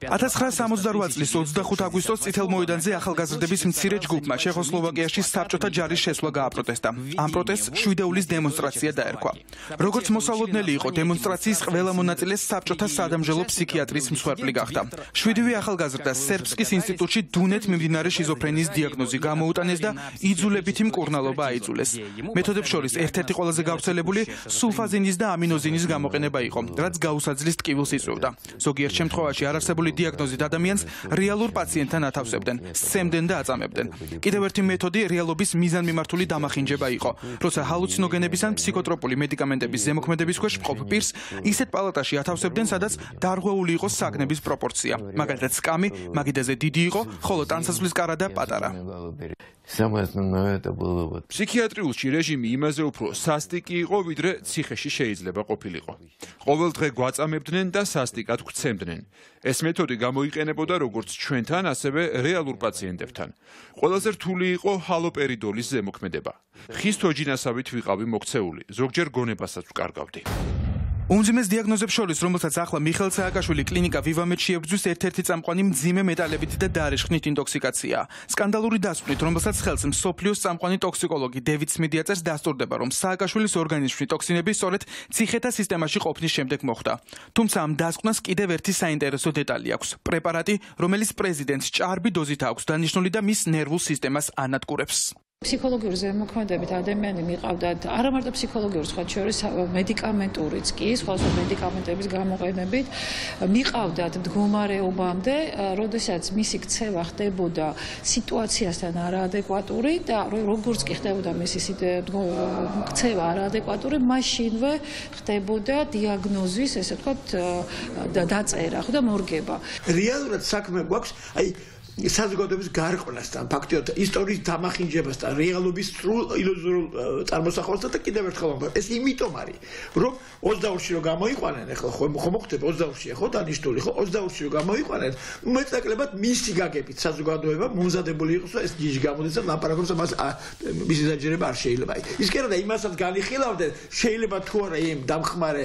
1968 წლის 25 აგვისტოს წითელ მოედანზე ახალგაზრდების მცირე ჯგუფმა ჩეხოსლოვაკიაში საბჭოთა ჯარის შესვლა გააპროტესტა. ამ პროტესტს შვიდეულის დემონსტრაცია დაერქვა. როგორც მოსალოდნელი იყო დემონსტრაციის ყველა მონაწილე საბჭოთა სადამსჯელო ფსიქიატრიის მსხვერპლი გახდა. 7 ახალგაზრდა სერბსკის ინსტიტუტში დუნეთ მიმდინარე შიზოფრენიის დიაგნოზი გამოუტანეს და იძულებითი მკურნალობა აიძულეს. მეთოდებს შორის ერთ-ერთი ყველაზე გავრცელებული სულფაზინის და ამინოზინის გამოყენება იყო, რაც გაუსაძლის ტკივილს იწვევდა. ზოგიერთ შემთხვევაში არარსებული დიაგნოზით ადამიანს რეალურ პაციენტთან ათავსებდნენ, სცემდნენ და აწამებდნენ. კიდევ ერთი მეთოდი რეალობის მიზანმიმართული დამახინჯება იყო, როცა ჰალუცინოგენების ან ფსიქოტროპული მედიკამენტების ზემოქმედების ქვეშ მყოფ პირს ისეთ პალატაში ათავსებდნენ, სადაც დარღვეული იყო საგნების პროპორცია. მაგალითად, სკამი მაგიდაზე დიდი იყო, ხოლო ტანსაცმლის კარადა პატარა. ფსიქიატრიულში რეჟიმი იმაზე უფრო სასტიკი იყო, ვიდრე ციხეში შეიძლება ყოფილიყო. ყოველ დღე გვაწამებდნენ და სასტიკად გვცემდნენ. ეს მეთოდი გამოიყენებოდა როგორც ჩვენთან, ასევე რეალურ პაციენტებთან. ყველაზე რთული იყო ჰალოპერიდოლის ზემოქმედება. ხის თოჯინასავით ვიყავი მოქცეული, ზოგჯერ გონებასაც ვკარგავდი. უმძიმეს დიაგნოზებს შორის, რომელსაც ახლა მიხეილ სააკაშვილი კლინიკა ვივამედში ებრძვის ერთ-ერთი წამყვანი მძიმე მეტალებით და დარიშხნით ინტოქსიკაციაა. სკანდალური დასკვნით, რომელსაც ხელს მსოფლიოს წამყვანი ტოქსიკოლოგი დევიდ სმიტი აწერს, დასტურდება, რომ სააკაშვილის ორგანიზმში ტოქსინები სწორედ ციხეთა სისტემაში ყოფნის შემდეგ მოხდა. თუმცა ამ დასკვნას კიდევ ერთი საინტერესო დეტალი აქვს. პრეპარატი, რომელიც პრეზიდენტს ჭარბი დოზით აქვს დანიშნული და მის ნერვულ სისტემას ანადგურებს. ფსიქოლოგიური ზემოქმედებით ადამიანი მიყავდათ არა მარტო ფსიქოლოგიური, სხვა შორის მედიკამენტურიც კი, სხვა მედიკამენტების გამოყენებით მიყავდათ მდგომარეობამდე, როდესაც მისი ქცევა ხდებოდა სიტუაციასთან არაადეკვატური და როგორც კი ხდებოდა მისი ქცევა არაადეკვატური, მაშინვე ხდებოდა დიაგნოზის, ესე ვთქვათ, დაწერა, ხო და მორგება. რეალურად საქმე გვაქვს, აი საზოგადოების გარყვნასთან, ფაქტიურად ისტორიის დამახინჯებასთან, რეალობის სრულ ილუზორულ წარმოსახვალსთან და კიდევ ერთხელ ვამბობ, ეს იმიტომ არის, რომ 24-ში რომ გამოიყვანენ, ახლა ხო მოხდება 24-ია ხო დანიშნული, ხო 24-ში რომ გამოიყვანენ, მეტნაკლებად მისი გაგებით საზოგადოება მომზადებული იყოს, ეს ჯიში გამოდის და ლაპარაკობს ამას მისი დაჯერება არ შეიძლება. ის კი არა და იმასაც განიხილავდნენ, შეიძლება თუ არა იმ დამხმარე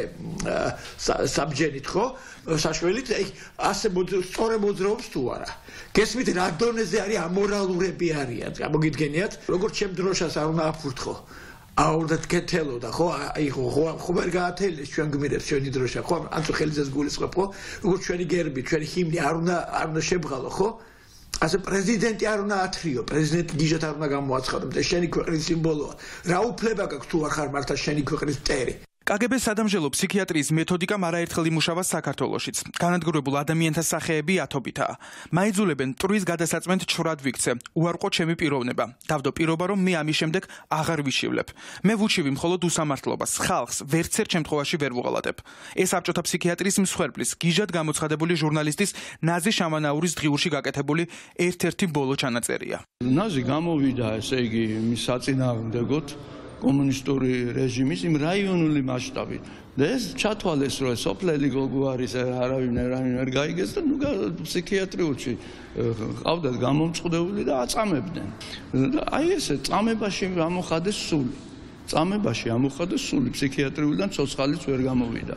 საბჯენით, ხო? საშველით, ასე სწორე მოძრაობს თუ არა. გესმით რა დონეზე არის ამორალურები არიან, გამოგიდგენიათ? როგორც ჩემ დროშას არ უნდა აფურთხო. აურდათ კეთელოდა, ხო? აი ხო ვერ გაათელეს ჩვენ გმირებს ჩვენი დროშა, ხო? ანცო ხელიზეს გულისხმობ, ხო? როგორც ჩვენი გერბი, ჩვენი ჰიმნი არ უნდა შებღალო, ხო? ასე პრეზიდენტი არ უნდა ათრიო, პრეზიდენტი გიჟად არ უნდა გამოაცხადო, და შენი ქვეყნის სიმბოლოა. რა უფლება გაქვს თუ არ ხარ მართლა შენი ქვეყნის მტერი? კგბ-ს სადამჟელო ფსიქიატრიის მეთოდიკამ არაერთხელ იმუშავა საქართველოშიც. განადგურებულ ადამიანთა სახეები ათობითაა. მაიძულებენ მტვრის გადასაწმენთ ჩვრად ვიქცე. უარყო ჩემი პიროვნება. დავდო პირობა, რომ მე ამის შემდეგ აღარ ვიშივლებ. მე ვუჩივი მხოლოდ უსამართლობას. ხალხს ვერცერთ შემთხვევაში ვერ ვუღალატებ. ეს საბჭოთა ფსიქიატრის მსხვერპლის, გიჟად გამოცხადებული ჟურნალისტის ნაზი შამანაურის დღიურში გაკეთებული ერთ-ერთი ბოლო ჩანაწერია. ნაზი გამოვიდა, ესე იგი, მის საწინააღმდეგოდ კომუნისტური რეჟიმის იმ რაიონული მასშტაბით. და ეს ჩათვალეს, რომ სოფლელი გოგო არის, არავინ ვერ გაიგეს და ნუ ფსიქიატრიულში ყავდათ გამომწყდეული და აწამებდნენ. აი ესე წამებაში ამოხადეს სული. წამებაში ამოხადეს სული, ფსიქიატრიულიდან ცოცხალიც ვერ გამოვიდა.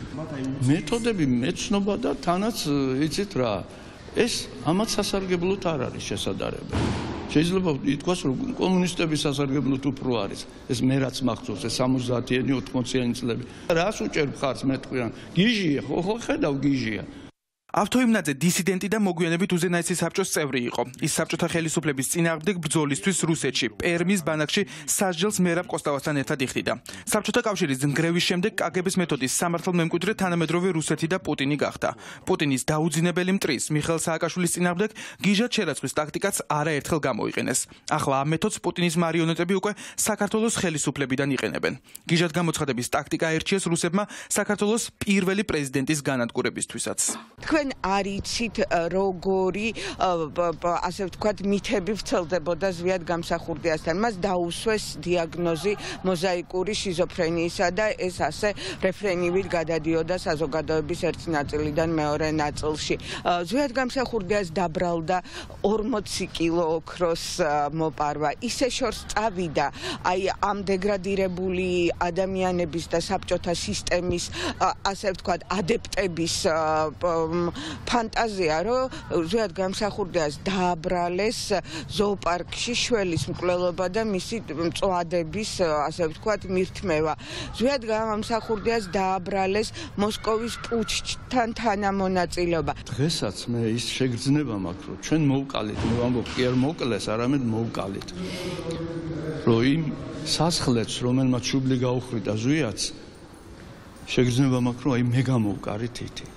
მეთოდები მეცნობა და თანაც იცით რა, ეს ამათ სასარგებლოდ არ არის შესაძლებელი. შეიძლება ითქვას, რომ კომუნისტების სასარგებლოდ უფრო არის. ეს მე რაც მახსოვს, ეს 70-იანი, 80-იანი წლები. რას უჭერ მხარს მეტყვიან? გიჟია, ხო ხედავ გიჟია. ავთოიმნაძე დისიდენტი და მოგვიანებით უზენაესი საბჭოს წევრი იყო. ის საბჭოთა ხელისუფლების წინააღმდეგ ბრძოლისთვის რუსეთში, პერმის ბანაკში სასჯელს მერაბ კოსტავასთან ერთად იხდიდა. საბჭოთა კავშირის ნგრევის შემდეგ კგბ-ს მეთოდის სამართალმემკვიდრე თანამედროვე რუსეთი და პუტინი გახდა. პუტინის დაუძინებელი მტრის მიხეილ სააკაშვილის წინააღმდეგ გიჟად შერაცხვის ტაქტიკაც არაერთხელ გამოიყენეს. ახლა ამ მეთოდს პუტინის მარიონეტები უკვე საქართველოს ხელისუფლებიდან იყენებენ. გიჟად გამოცხადების ტაქტიკა აირჩიეს რუსებმა საქართველოს პირველი პრეზიდენტის განადგურებისთვისაც. თქვენ არიცით როგორი ასე ვთქვათ მითები ვრცელდებოდა ზვიად გამსახურდიასთან. მას დაუსვეს დიაგნოზი მოზაიკური შიზოფრენიისა და ეს ასე რეფრენივით გადადიოდა საზოგადოების ერთი ნაწილიდან მეორე ნაწილში. ზვიად გამსახურდიას დაბრალდა 40 კილო ოქროს მოპარვა. ისე შორს წავიდა აი ამ დეგრადირებული ადამიანების და საბჭოთა სისტემის ასე ვთქვათ ადეპტების ფანტაზია, რომ ზვიად გამსახურდიას დააბრალეს ზოოპარკში შველის მკვლელობა და მისი მწვადების, ასე ვთქვათ, მირთმევა. ზვიად გამსახურდიას დააბრალეს მოსკოვის პუჩთან თანამონაწილეობა. დღესაც მე ის შეგრძნება მაქვს, რომ ჩვენ მოვკალით, მე ვამბობ, კი არ მოკლეს, არამედ მოვკალით. რომ იმ სასხლეთს, რომელმაც შუბლი გაუხრიტა ზვიადს, შეგრძნება მაქვს, რომ აი მე გამოვკარით ითი.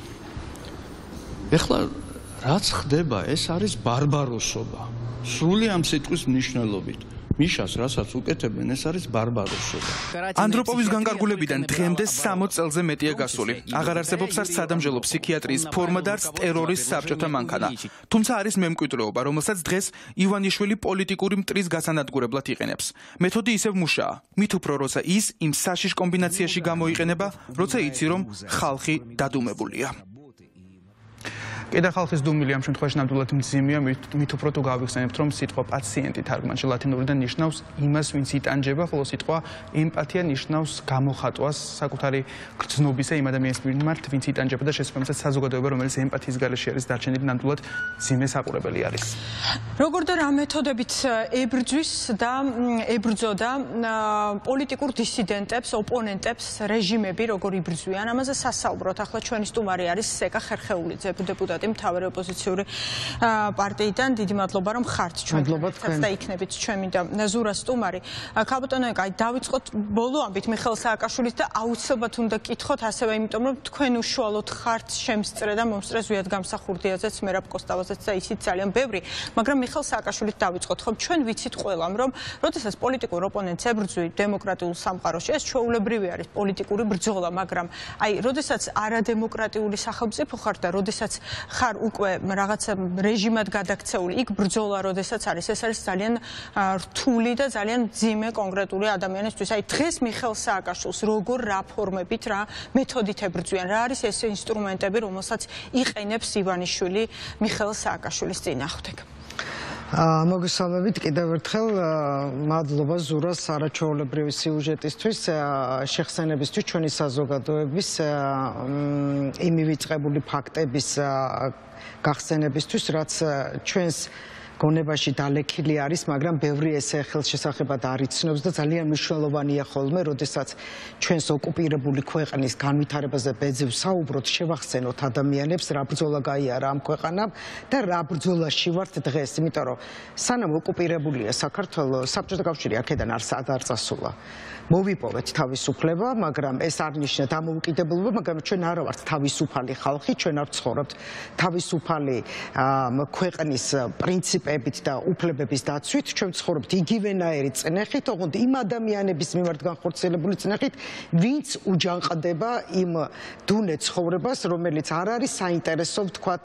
ეხლა რაც ხდება, ეს არის ბარბაროსობა. სრული ამ სიტყვის მნიშვნელობით. მიშას, რასაც უკეთებენ, ეს არის ბარბაროსობა. ანდროპოვის განკარგულებიდან დღემდე 60 წელზე მეტია გასული. აღარ არსებობს არც სადამჟელო ფსიქიატრიის ფორმა და არც ტერორის საბჭოთა მანქანა. თუმცა არის მემკვიდრეობა, რომელსაც დღეს ივანიშვილი პოლიტიკური მტრის გასანადგურებლად იყენებს. მეთოდი ისევ მუშაა. მით უფრო როცა ის იმ საშიშ კომბინაციაში გამოიყენება, როცა იცი რომ ხალხი დადუმებულია. კიდე ხალხის დუმილი ამ შემთხვევაში ნამდვილად მძიმეა, მით უფრო თუ გავიხსენებთ, რომ სიტყვა პაციენტი თარგმანში ლათინურიდან ნიშნავს იმას, ვინც იტანჯება, ხოლო სიტყვა ემპათია ნიშნავს გამოხატვას საკუთარი გრძნობისა იმ ადამიანის მიმართ, ვინც იტანჯება და შესაბამისად საზოგადოება, რომელიც ემპათიის გარეშე არის დარჩენილი, ნამდვილად მძიმე საყურებელი არის. როგორ და რა მეთოდებით ებრძვის და ებრძოდა პოლიტიკურ დისიდენტებს, ოპონენტებს, რეჟიმები, როგორ იბრძვიან, ამაზე სასაუბროთ. ახლა ჩვენი სტუმარი არის სეკა ხერხეულიძე, დეპუტატი კანდიდატი მთავარი ოპოზიციური პარტიიდან. დიდი მადლობა რომ ხართ ჩვენ და იქნებით ჩვენი და ზურა სტუმარი. ქალბატონო ეკა, დავიწყოთ ბოლო ამბით მიხეილ სააკაშვილის და აუცილებლად უნდა გკითხოთ ასევე იმიტომ რომ თქვენ უშუალოდ ხართ შემსწრე და მომსწრე ზვიად გამსახურდიაზეც, მერაბ კოსტავაზეც და ისიც ძალიან ბევრი, მაგრამ მიხეილ სააკაშვილით დავიწყოთ, ხომ ჩვენ ვიცით ყველამ რომ როდესაც პოლიტიკურ ოპონენტს ებრძვი დემოკრატიულ სამყაროში, ეს ჩვეულებრივი არის პოლიტიკური ბრძოლა, მაგრამ აი, როდესაც არადემოკრატიული სახელმწიფო ხარ და როდესაც ხარ უკვე რაღაცა რეჟიმად გადაქცეული, იქ ბრძოლა როდესაც არის, ეს არის ძალიან რთული და ძალიან მძიმე კონკრეტული ადამიანისთვის. აი, დღეს მიხეილ სააკაშვილს როგორ რა ფორმებით, რა მეთოდით ებრძვიან, რა არის ეს ინსტრუმენტები, რომელსაც იყენებს ივანიშვილი მიხეილ სააკაშვილის წინააღმდეგ? მოგესალმებით კიდევ ერთხელ, მადლობა ზურას არაჩვეულებრივი სიუჟეტისთვის, შეხსენებისთვის ჩვენი საზოგადოების იმ მივიწყებული ფაქტების გახსენებისთვის, რაც ჩვენს გონებაში დალექილი არის, მაგრამ ბევრი ესე ხელშესახებად არ იცნობს და ძალიან მნიშვნელოვანია ხოლმე, როდესაც ჩვენს ოკუპირებული ქვეყნის განვითარებაზე ბეძებს საუბრობთ, შევახსენოთ ადამიანებს, რა ბრძოლა გაიარა ამ ქვეყანამ და რა ბრძოლაში ვართ დღეს, იმიტომ რომ სანამ ოკუპირებულია საქართველო, საბჭოთა კავშირი აქედან არ წასულა. მოვიპოვეთ თავისუფლება, მაგრამ ეს არ ნიშნავს დამოუკიდებლობა, მაგრამ ჩვენ არ ვართ თავისუფალი ხალხი, ჩვენ არ ვცხოვრობთ თავისუფალი ქვეყნის პრინციპებით და უფლებების დაცვით, ჩვენ ვცხოვრობთ იგივენაირი წნეხით, ოღონდ იმ ადამიანების მიმართ განხორციელებული წნეხით, ვინც უჯანყდება იმ დუნე ცხოვრებას, რომელიც არ არის საინტერესო, ვთქვათ,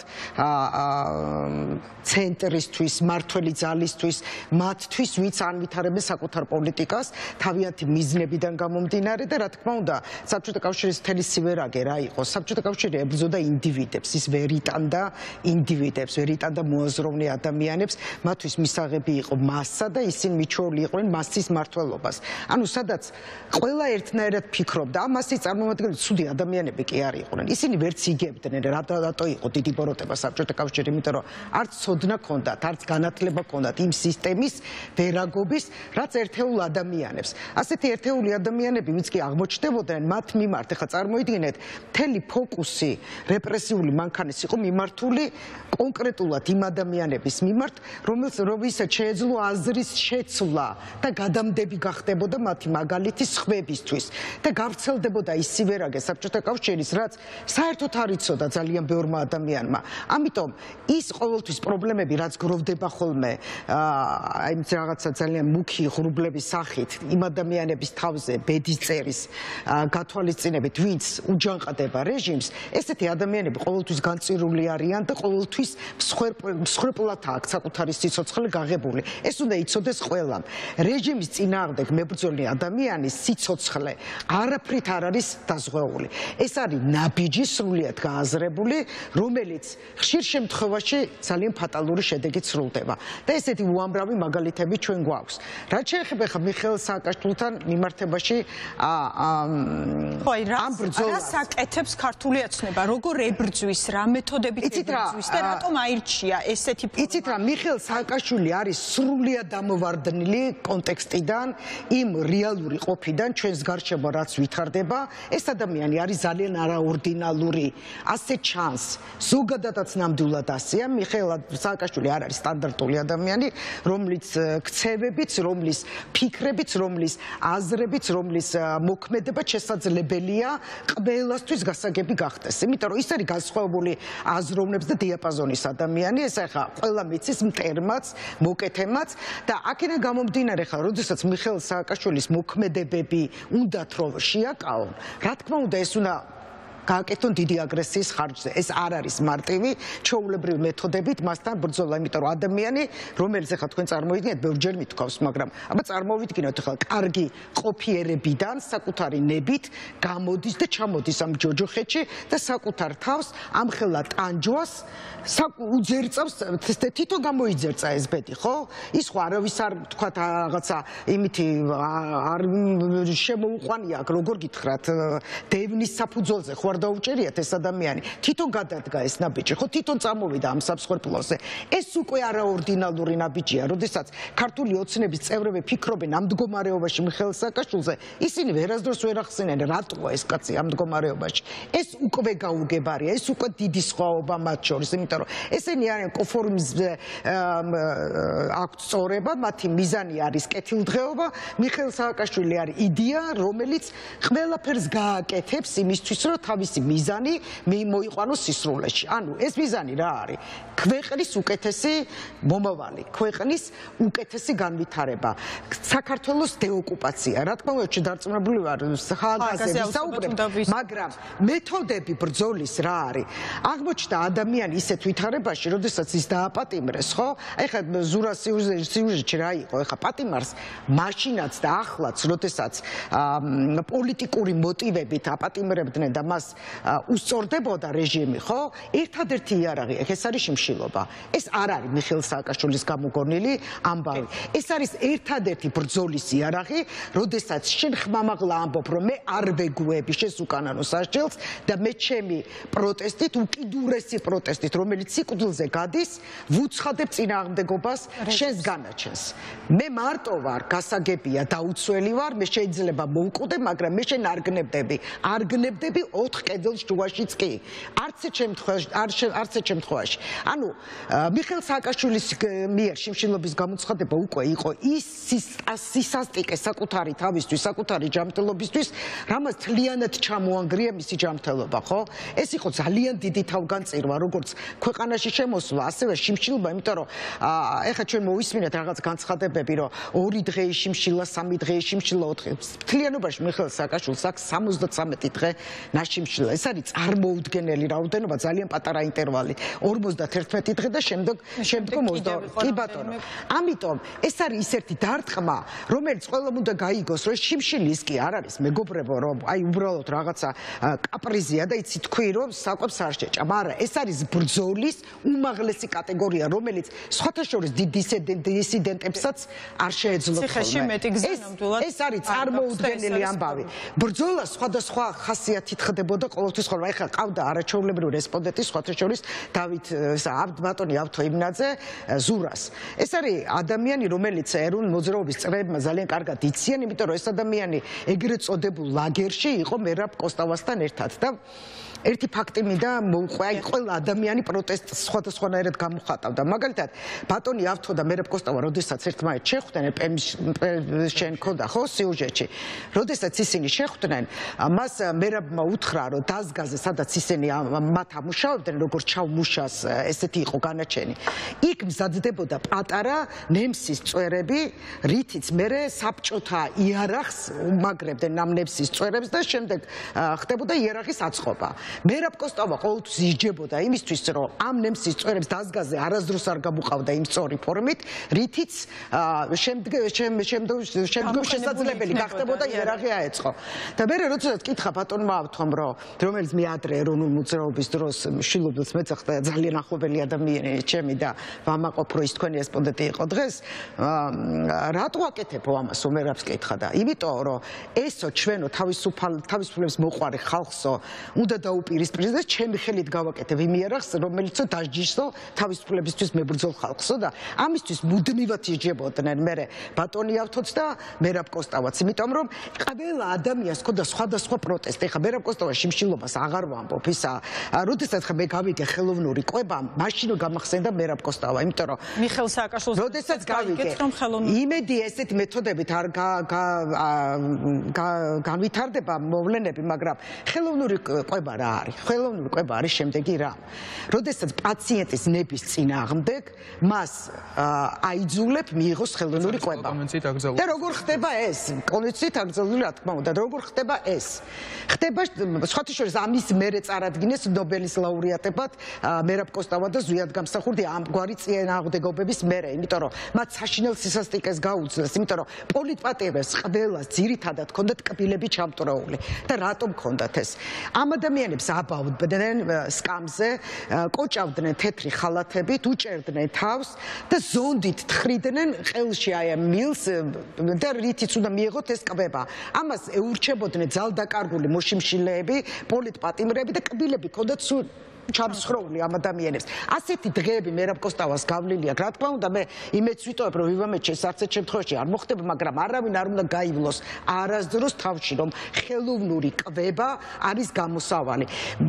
ცენტრისთვის, მართველი ძალისთვის, მათთვის, ვინც ანვითარებენ საკუთარ პოლიტიკას, თავიანთი მიზნებიდან გამომდინარე და რა თქმა უნდა, საბჭოთა კავშირის მთელი სივერაგე რა იყო? საბჭოთა კავშირი ებრძოდა ინდივიდებს, ის ვერ იტანდა ინდივიდებს, ვერ იტანდა მოაზროვნე ადამიანებს, მათთვის მისაღები იყო მასა და ისინი მიჩვეული იყვნენ მასის მმართველობას. ანუ სადაც ყველა ერთნაირად ფიქრობდა, ამ მასის წარმომადგენლები ცუდი ადამიანები კი არ იყვნენ. ისინი ვერც იგებდნენ, რატო იყო დიდი ბოროტება საბჭოთა კავშირში, იმიტომ რომ არც ცოდნა ჰქონდათ, არც განათლება ჰქონდათ იმ სისტემის ვერაგობის, რაც ერთეულ ადამიანებს. ასეთი ერთეული ადამიანები, ვინც კი აღმოჩნდებოდნენ, მათ მიმართ, ახლა წარმოიდგინეთ, მთელი ფოკუსი რეპრესიული მანქანის იყო მიმართული კონკრეტულად იმ ადამიანების მიმართ, რომელსაც შეეძლო აზრის შეცვლა და გადამდები გახდებოდა მათი მაგალითი სხვებისთვის და გავრცელდებოდა ის სივერაგე საბჭოთა კავშირის, რაც საერთოდ არ იცოდა ძალიან ბევრმა ადამიანმა. ამიტომ ის ყოველთვის პრობლემები, რაც გროვდება ხოლმე აი რაღაცა ძალიან მუქი ღრუბლების სახით იმ ადამიანების თავზე ბედისწერის გათვალისწინებით, ვინც უჯანყდება რეჟიმს, ესეთი ადამიანები ყოველთვის განწირული არიან და ყოველთვის მსხვერპლად აქვს საკუთარი სიცოცხლე გაღებული. ეს უნდა იცოდეს ყველამ. რეჟიმის წინააღმდეგ მებრძოლი ადამიანის სიცოცხლე არაფრით არ არის დაზღვეული. ეს არის ნაბიჯი სრულიად გააზრებული, რომელიც ხშირ შემთხვევაში ძალიან ფატალური შედეგით სრულდება. და ესეთი უამრავი მაგალითები ჩვენ გვაქვს. რაც შეეხება ხა მიხეილ სააკაშვილთან მიმართებაში ამ ბრძოლას აკეთებს ქართული აცნება, როგორ ებრძვის, რა მეთოდებით ებრძვის და რატომ აირჩია ესეთი იცით რა, მიხეილ სააკაშვილი არის სრულიად დამოვარდნილი კონტექსტიდან, იმ რეალური ყოფიდან, ჩვენს გარშემო რაც ვითარდება, ეს ადამიანი არის ძალიან არაორდინალური, ასე ჩანს, ზოგადადაც ნამდვილად ასეა, მიხეილ სააკაშვილი არ არის სტანდარტული ადამიანი, რომლის ქცევებიც, რომლის ფიქრებიც, რომლის აზრებიც, რომლის მოქმედება შესაძლებელია ყველასთვის გასაგები გახდეს. იმიტომ რომ ის არის განსხვავებული აზროვნების და დიაპაზონის ადამიანი, ეს ახლა ყველა მიცის მტერმაც, მოკეთემაც და აქედან გამომდინარე ხა, როდესაც მიხეილ სააკაშვილის მოქმედებები უნდათ რომ შეაკავონ, რა თქმა უნდა ეს უნდა გააკეთონ დიდი აგრესიის ხარჯზე. ეს არ არის მარტივი, ჩვეულებრივი მეთოდებით მასთან ბრძოლა, იმიტომ რომ ადამიანი, რომელიც ახლა თქვენ წარმოიდგინეთ, ბევრჯერ მithქვავს, მაგრამ აბა წარმოვიდგინოთ ახლა კარგი ყოფიერებიდან საკუთარი ნებით გამოდის და ჩამოდის ამ ჯოჯოხეთში და საკუთარ თავს ამხელა ტანჯვას უძერწავს, თითო გამოიძერწა ეს ბედი, ხო? ის ხო არავის არ თქვათ რაღაცა იმითი არ შემოუყვანია, როგორ გითხრათ, დევნის საფუძველზე ხო არ დაუჭერიათ ეს ადამიანი თვითონ გადადგა ეს ნაბიჯი ხო თვითონ წამოვიდა ამ სამსხვერპლოზე ეს უკვე არაორდინალური ნაბიჯია როდესაც ქართული ოცნების წევრები ფიქრობენ ამ მდგომარეობაში მიხეილ სააკაშვილზე ისინი ვერასდროს ვერ ახსენენ რატოა ეს კაცი ამ მდგომარეობაში ეს უკვე გაუგებარია ეს უკვე დიდი სხვაობა მათ შორის იმიტომ რომ ესენი არიან კონფორმიზმზე აქვთ სწორება მათი მიზანი არის კეთილდღეობა მიხეილ სააკაშვილი არის იდეა რომელიც ყველაფერს გააკეთებს იმისთვის რომ თავისი მიზანი მოიყვანოს სისრულეში ანუ ეს მიზანი რა არის ქვეყნის უკეთესი მომავალი ქვეყნის უკეთესი განვითარება საქართველოს დეოკუპაცია რა თქმა უნდა დარწმუნებული ვარ ხალხაზე ვისაუბრებ მაგრამ მეთოდები ბრძოლის რა არის აღმოჩნდა ადამიანი ისეთ ვითარებაში როდესაც ის დააპატიმრეს ხო ეხლა ზურას სიუჟეტში რა იყო ეხლა პატიმარს მაშინაც და ახლაც როდესაც პოლიტიკური მოტივებით აპატიმრებდნენ და მას უსწორდებოდა რეჟიმი ხო ერთადერთი იარაღი ეს არის შიმშილობა ეს არ არის მიხეილ სააკაშვილის გამოგონილი ამბავი ეს არის ერთადერთი ბრძოლის იარაღი როდესაც შენ ხმამაღლა ამბობ რომ მე არ ვეგუები შენს უკანონო სასჯელს და მე ჩემი პროტესტით უკიდურესი პროტესტით რომელიც სიკვდილზე გადის ვუცხადებ წინააღმდეგობას შენს განაჩენს მე მარტო ვარ გასაგებია დაუცველი ვარ მე შეიძლება მოვკვდე მაგრამ მე შენ არ გნებდები 4 კედელს ჯუაშიც კი არც ერთ შემთხვევაში ანუ მიხეილ სააკაშვილის მიერ შიმშილობის გამოცხადება უკვე იყო ის სისასტიკე საკუთარი თავისთვის საკუთარი ჯანმრთელობისთვის რამაც თლიანად ჩამოანგრია მისი ჯანმრთელობა ხო ეს იყო ძალიან დიდი თავგანწირვა როგორც ქვეყანაში შემოსვლა ასევე შიმშილობა იმიტომ რომ ეხლა ჩვენ მოვისმინეთ რაღაც განცხადებები რომ 2 დღეის შიმშილა 3 დღეის შიმშილა 4 თლიანობაში მიხეილ სააკაშვილს აქვს 73 დღე ნაშიმშილა ეს არის წარმოუდგენელი რაოდენობა ძალიან პატარა ინტერვალი 51 დღე და შემდგომ 20 კი ბატონო ამიტომ ეს არის ისეთი დარტყმა რომელიც ყველამ უნდა გაიგოს რომ შიმშილის კი არ არის მეგობრებო რომ აი უბრალოდ რაღაცა კაპრიზია და იცი თქვი რომ საკვებს არ შეჭა მაგრამ ეს არის ბრძოლის უმაღლესი კატეგორია რომელიც სხვათა შორის დიდ დისიდენტებსაც არ შეეძლოთ ეს არის წარმოუდგენელი ამბავი ბრძოლა სხვადასხვა ხასიათით ხდებოდა ყოველთვის ხოლმე ეხლა ყავდა არაჩვეულებრივი რესპონდენტი სხვათა შორის დავით ბატონი ავთო იმნაძე ზურას ეს არის ადამიანი რომელიც ეროვნულ მოძრაობის წევრებმა ძალიან კარგად იციან იმიტომ რომ ეს ადამიანი ეგრეთ წოდებულ ლაგერში იყო მერაბ კოსტავასთან ერთად და ერთი ფაქტი მინდა მოუყვე აი ყველა ადამიანი პროტესტს სხვადასხვანაირად გამოხატავდა მაგალითად ბატონი ავთო და მერაბ კოსტავა როდესაც ერთმანეთს შეხვდნენ შენ ქონდა ხო სიუჟეტში როდესაც ისინი შეხვდნენ მას მერაბმა უთხრა რომ დაზგაზე სადაც ისინი მათ ამუშავებდნენ როგორც ჩავმუშას ესეთი იყო განაჩენი იქ მზადდებოდა პატარა ნემსის წვერები რითიც მერე საბჭოთა იარაღს უმაგრებდნენ ამ ნემსის წვერებს და შემდეგ ხდებოდა იარაღის აწყობა მერაბ კოსტავა ყოველთვის იჯებოდა იმისთვის რომ ამ ნემსის წვერებს დაზგაზე არასდროს არ გამოყავდა იმ სწორი ფორმით რითიც შემდგომ შესაძლებელი გახდებოდა იარაღი აეწყო და მე როდესაც კითხა ბატონმა ავთომ რომელიც მე ადრე ეროვნულ მოძრაობის დროს შილობილს მეცახდა ძალიან ახლობელი ადამიანი ჩემი და ვამაყობ რომ ის თქვენი რესპონდენტი იყო დღეს რატო აკეთებო ამას მერაბს კითხა და იმიტომ რომ ესო ჩვენო თავისუფლების მოყვარე ხალხსო უნდა დაუპირისპირდეს და ჩემი ხელით გავაკეთებ იმ იარაღს რომელიც დაჯიშო თავისუფლებისთვის მებრძოლ ხალხსო და ამისთვის მუდმივად იჯებოდნენ მე ბატონი ავთოც და მერაბ კოსტავაც იმიტომ რომ ყველა ადამიანს ქონდა სხვადასხვა პროტესტი ხა მერაბ კოსტავას შიმშილობას აღარ ვამბობ ისა როდესაც ხა მე გავიგე ხელოვნური კვება მაშინ გამახსენდა მერაბ კოსტავა იმიტომ რომ მიხეილ სააკაშვილს როდესაც გავიგე იმედი ესეთ მეთოდებით არ განვითარდება მოვლენები მაგრამ ხელოვნური კვება რა არის ხელოვნური კვება არის შემდეგი რა როდესაც პაციენტის ნების წინააღმდეგ მას აიძულებ მიიღოს ხელოვნური კვება და როგორ ხდება ეს კონვენციით აკრძალული რა თქმა უნდა როგორ ხდება ეს ხდება სხვათა შორის ამის მერე წარადგინეს ნობელის ლაურეატებად მერაბ კოსტავა და ზვიად გამსახურდი ამგვარი წინააღმდეგობების მერე იმიტომ რომ მათ საშინელ სისასტიკეს გაუძლეს იმიტომ რომ პოლიტპატიმრებს ყველას ძირითადად ჰქონდათ კბილები ჩამტვრეული და რატომ ჰქონდათ ეს ამ ადამიანებს აბავდნენ სკამზე კოჭავდნენ თეთრი ხალათებით უჭერდნენ თავს და ზონდით თხრიდნენ ყელში აი ამ მილს და რითიც უნდა მიიღოთ ეს კბება ამას ეურჩებოდნენ ძალდაკარგული მოშიმშილეები პოლიტპატიმრები და კბილები ქონდათ ჩამსხროული ამ ადამიანებს. ასეთი დღეები მერაბ კოსტავას გავლილი აქვს. რა თქმა უნდა, მე იმეც ვიტოვებ, რომ ვივამეთში არცერთ შემთხვევაში არ მოხდება, მაგრამ არავინ არ უნდა გაივლოს არასდროს თავში, რომ ხელოვნური კვება არის გამოსავალი.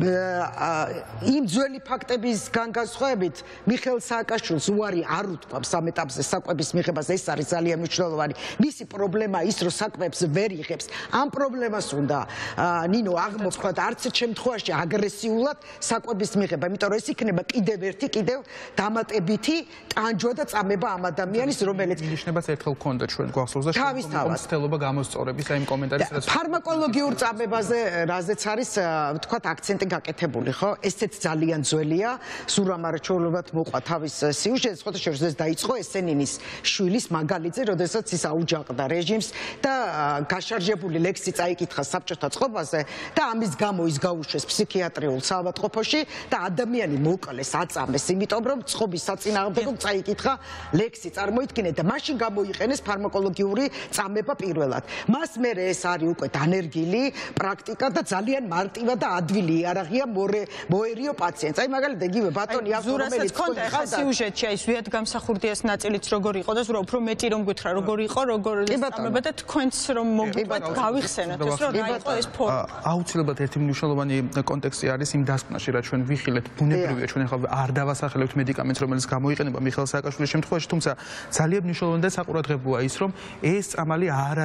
იმ ძველი ფაქტებისგან განსხვავებით, მიხეილ სააკაშვილს უარი არ უთქვამს ამ ეტაპზე საკვების მიღებას, ეს არის ძალიან მნიშვნელოვანი. მისი პრობლემა ის, რომ საკვებს ვერ იღებს. ამ პრობლემას უნდა ნინო აღმოხოთ არც შემთხვევაში აგრესიულად საკვების მიღება, იმიტომ რომ ეს იქნება კიდევ ერთი დამატებითი ტანჯვა და წამება ამ ადამიანის, რომელიც ნიშნებას ერთხელ ქონდა ჩვენ გვახსოვს და შემდგომსთელობა გამოსწორების აი იმ კომენტარის რაც ფარმაკოლოგიურ წამებაზე რაზეც არის თქვათ აქცენტი გაკეთებული, ხო? ესეც ძალიან ძველია. სურამ არჩეულებად მოყვა თავის სიუჟეტს, ხოთა შორის დაიწყო ესენინის შვილის მაგალითზე, როდესაც ის აუჯანყდა რეჟიმს და გაშარჟებული ლექსი წაიკითხა საბჭოთა წყობაზე და ამის გამო ის გაუშვეს ფსიქიატრიულ საავადმყოფოში და ადამიანი მოკლეს, აწამეს, იმიტომ რომ წყობის საწინააღმდეგო წაიკითხა ლექსი, წარმოიდგინეთ და მაშინ გამოიყენეს ფარმაკოლოგიური წამება პირველად. მას მერე ეს არის უკვე დანერგილი პრაქტიკა და ძალიან მარტივად და ადვილი იარაღია მოერიო პაციენტს. აი მაგალითად იგივე ბატონი ავტო რომელიც ხონდა ახლა სიუჟეტში აი ზვიად გამსახურდიას ნაწილიც როგორი იყო და უფრო მეტი რომ გითხრა როგორი იყო როგორ წამება და თქვენც რომ მოგყვეთ გავიხსენოთ ეს რომ რა იყო ეს ფორმა. აუცილებლად ერთი მნიშვნელოვანი კონტექსტი არის იმ დასკვნაში, რაც ჩვენ ვიხილეთ, ბუნებრივია ჩვენ ახლა არ დავასახელებთ მედიკამენტს, რომელიც გამოიყენება მიხეილ სააკაშვილის შემთხვევაში, თუმცა ძალიან მნიშვნელოვანი და საყურადღებოა ის, რომ ეს წამალი არ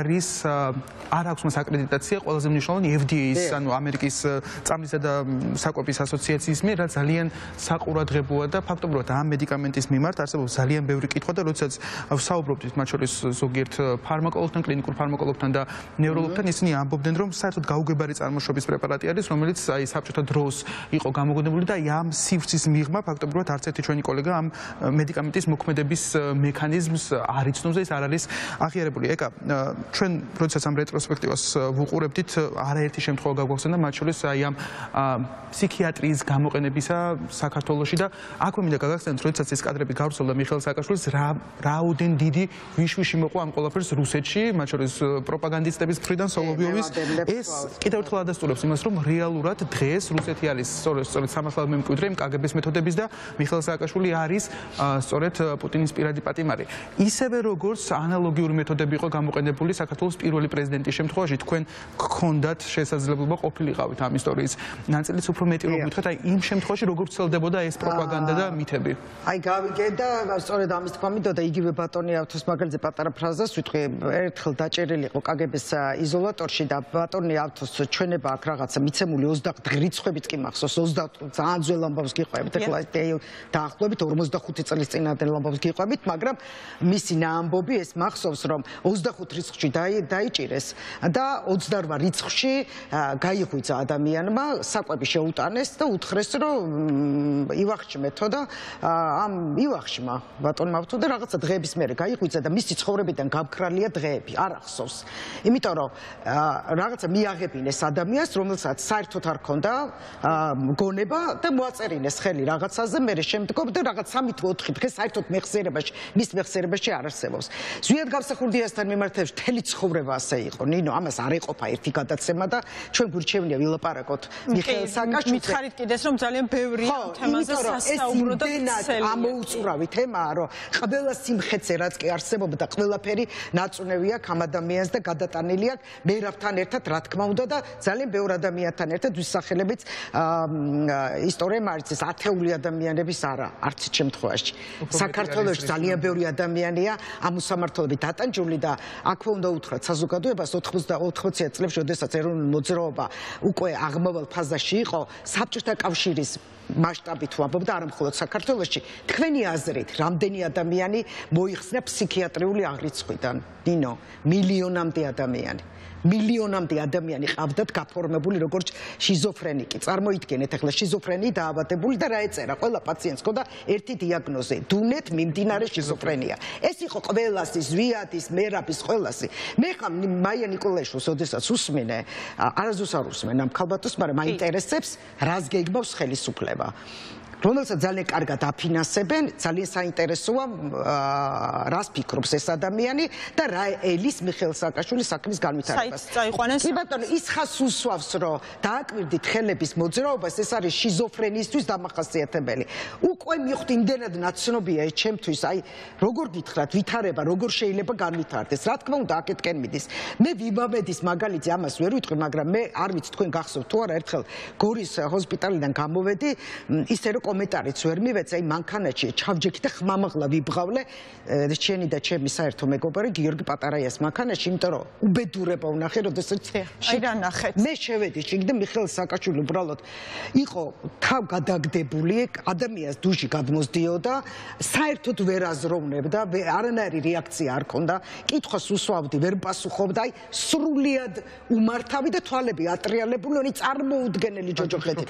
აქვს მას აკრედიტაცია, ყველაზე მნიშვნელოვანი FDA-ის, ანუ ამერიკის წამლისა და საკვების ასოციაციის მიერ, რაც ძალიან საყურადღებოა და ფაქტობრივად ამ მედიკამენტის მიმართ არსებობს ძალიან ბევრი კითხვა და როდესაც ვსაუბრობთ მათ შორის ზოგიერთ ფარმაკოლოგთან, კლინიკურ ფარმაკოლოგთან და ნევროლოგთან, ისინი ამბობდნენ, რომ საერთოდ გაუგებარი წარმოშობის პრეპარატი არის, რომელიც აი საბჭოთა დროს იყო გამოგონებული და ამ სივრცის მიღმა ფაქტობრივად არც ერთი ჩვენი კოლეგა ამ მედიკამენტის მოქმედების მექანიზმს არ იცნობს და ის არ არის აღიარებული. ეკა, ჩვენ როდესაც ამ რეტროსპექტივას ვუყურებდით, არაერთი შემთხვევა გაგვახსენდა, მათ შორის აი ამ ფსიქიატრიის გამოყენებისა საქართველოში და აქვე მინდა გაგახსენოთ, როდესაც ეს კადრები გავრცელდა მიხეილ სააკაშვილის, რაუდენ დიდი ვიშვიში მოყვა ამ ყველაფერს რუსეთში, მათ შორის პროპაგანდისტების მხრიდან სოლოვიოვის. ეს კიდევ ერთხელ ადასტურებს იმას, რომ რეალურად დღეს რუსეთი არის სწორედ სამართლად მემკვიდრე იმ კგბ-ის მეთოდების და მიხეილ სააკაშვილი არის სწორედ პუტინის პირადი პატიმარი. ისევე როგორც ანალოგიური მეთოდები იყო გამოყენებული საქართველოს პირველი პრეზიდენტის შემთხვევაში, თქვენ გქონდათ შესაძლებლობა ყოფილიყავით ამ ისტორიის ნაწილიც უფრო მეტი რომ გითხრათ, აი იმ შემთხვევაში როგორ ვრცელდებოდა ეს პროპაგანდა და მითები. აი გავიგე და სწორედ ამის თქვა მინდოდა იგივე ბატონი ავთოს მაგალითზე პატარა ფრაზას ვიტყვი, ერთხელ დაჭერილი იყო კგბ-ის იზოლატორში და ბატონი ავთოს ჩვენება აქ რაღაცა მიცემული 25 რიცხვებით კი მახსოვს 20 ძალიან ძველ ამბავს გიყვებით, ეხლა დაახლოებით 45 წლის წინადელ ამბავს გიყვებით, მაგრამ მისი ამბობი ეს მახსოვს, რომ 25 რიცხვში დაიჭირეს და 28 რიცხვში გაიღვიძა ადამიანმა, საკვები შეუტანეს და უთხრეს, რომ ივახშმეთო და ამ ივახშმა ბატონმა ავთო და რაღაცა დღეების მერე გაიღვიძა და მისი ცხოვრებიდან გამქრალია დღეები, არ ახსოვს. იმიტომ რომ რაღაცა მიაღებინეს ადამიანს, რომელსაც საერთოდ არ ქონდა გონება და მოაწერინეს ხელი რაღაცაზე, მერე შემდგომ და რაღაც 3 თუ 4 დღე საერთოდ მეხსიერებაში, მის მეხსიერებაში არ არსებობს. ზვიად გამსახურდიასთან მიმართებით მთელი ცხოვრება ასე იყო. ნინო, ამას არ ეყოფა ერთი გადაცემა და ჩვენ გვირჩევნია ვილაპარაკოთ მიხეილ სააკაშვილზე. მითხარით კიდეს რომ ძალიან ბევრია თემაზე სასაუბრო და ცელი. ამოუწურავი თემაა, რომ ყველა სიმხეცე რაც კი არსებობდა და ყველაფერი ნაწუნევი აქვს ამ ადამიანს და გადატანილი აქვს მერაბთან ერთად, რა თქმა უნდა და ძალიან ბევრ ადამიანთან ერთად ვისახელებიც ისტორია მარიცის ათეული ადამიანების არა, არც შემთხვევაში. საქართველოში ძალიან ბევრი ადამიანია ამ უსამართლობით დატანჯული და აქვე უნდა უთხრათ საზოგადოებას 80 წლებში, როდესაც ეროვნული მოძრაობა უკვე აღმავალ ფაზაში იყო, საბჭოთა კავშირის მასშტაბით ვამბობ და არა მხოლოდ საქართველოში, თქვენი აზრით, რამდენი ადამიანი მოიხსნა ფსიქიატრიული აღრიცხვიდან? ნინო, მილიონამდე ადამიანი. მილიონამდე ადამიანი ყავდათ გაფორმებული როგორც შიზოფრენიკი. წარმოიდგინეთ, ახლა შიზოფრენი დაავადებული და რა ეწერა? ყველა პაციენტს ჰქონდა ერთი დიაგნოზი, დუნეთ მიმდინარე შიზოფრენია. ეს იყო ყველასი, ზვიადის, მერაბის, ყველასი. მე ხომ მაია ნიკოლაიშვილს ოდესაც უსმინე, არასდროს არ უსმენ ამ ქალბატონს, მაგრამ მაინტერესებს, რას გეგმავს ხელისუფლება. რომელსაც ძალიან კარგად აფინანსებენ, ძალიან საინტერესოა რას ფიქრობს ეს ადამიანი და რა ელის მიხეილ სააკაშვილის საქმის განვითარებას. კი ბატონო, ის ხას უსვავს, რომ დააკვირდით ხელების მოძრაობას, ეს არის შიზოფრენიისთვის დამახასიათებელი. უკვე მივხვდი, იმდენად ნაცნობია ეს ჩემთვის, აი, როგორ გითხრათ, ვითარება, როგორ შეიძლება განვითარდეს. რა თქმა უნდა, აქეთკენ მიდის. მე ვიმამედის მაგალითი ამას ვერ ვიტყვი, მაგრამ მე არ ვიცი თქვენ გახსოვთ თუ არა, ერთხელ გორის ჰოსპიტალიდან გამოვედი, ისე რომ კომენტარიც ვერ მივეცე, აი მანქანაში ჩავჯექი და ხმამაღლა ვიბღავლე ჩემი და ჩემი საერთო მეგობარი გიორგი პატარაიას მანქანაში, იმიტომ რომ უბედურება ვნახე, როდესაც მე შევედი იქ და მიხეილ სააკაშვილი უბრალოდ იყო თავ გადაგდებული, ადამიანს დუში გადმოსდიოდა, საერთოდ ვერ აზროვნებდა, არანაირი რეაქცია არ ქონდა, კითხვას უსვავდი, ვერ პასუხობდა, აი სრულიად უმართავი და თვალები ატრიალებული, წარმოუდგენელი ჯოჯოხეთი.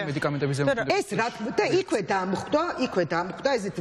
ეს რა და იქვე დამხვდა ესეთ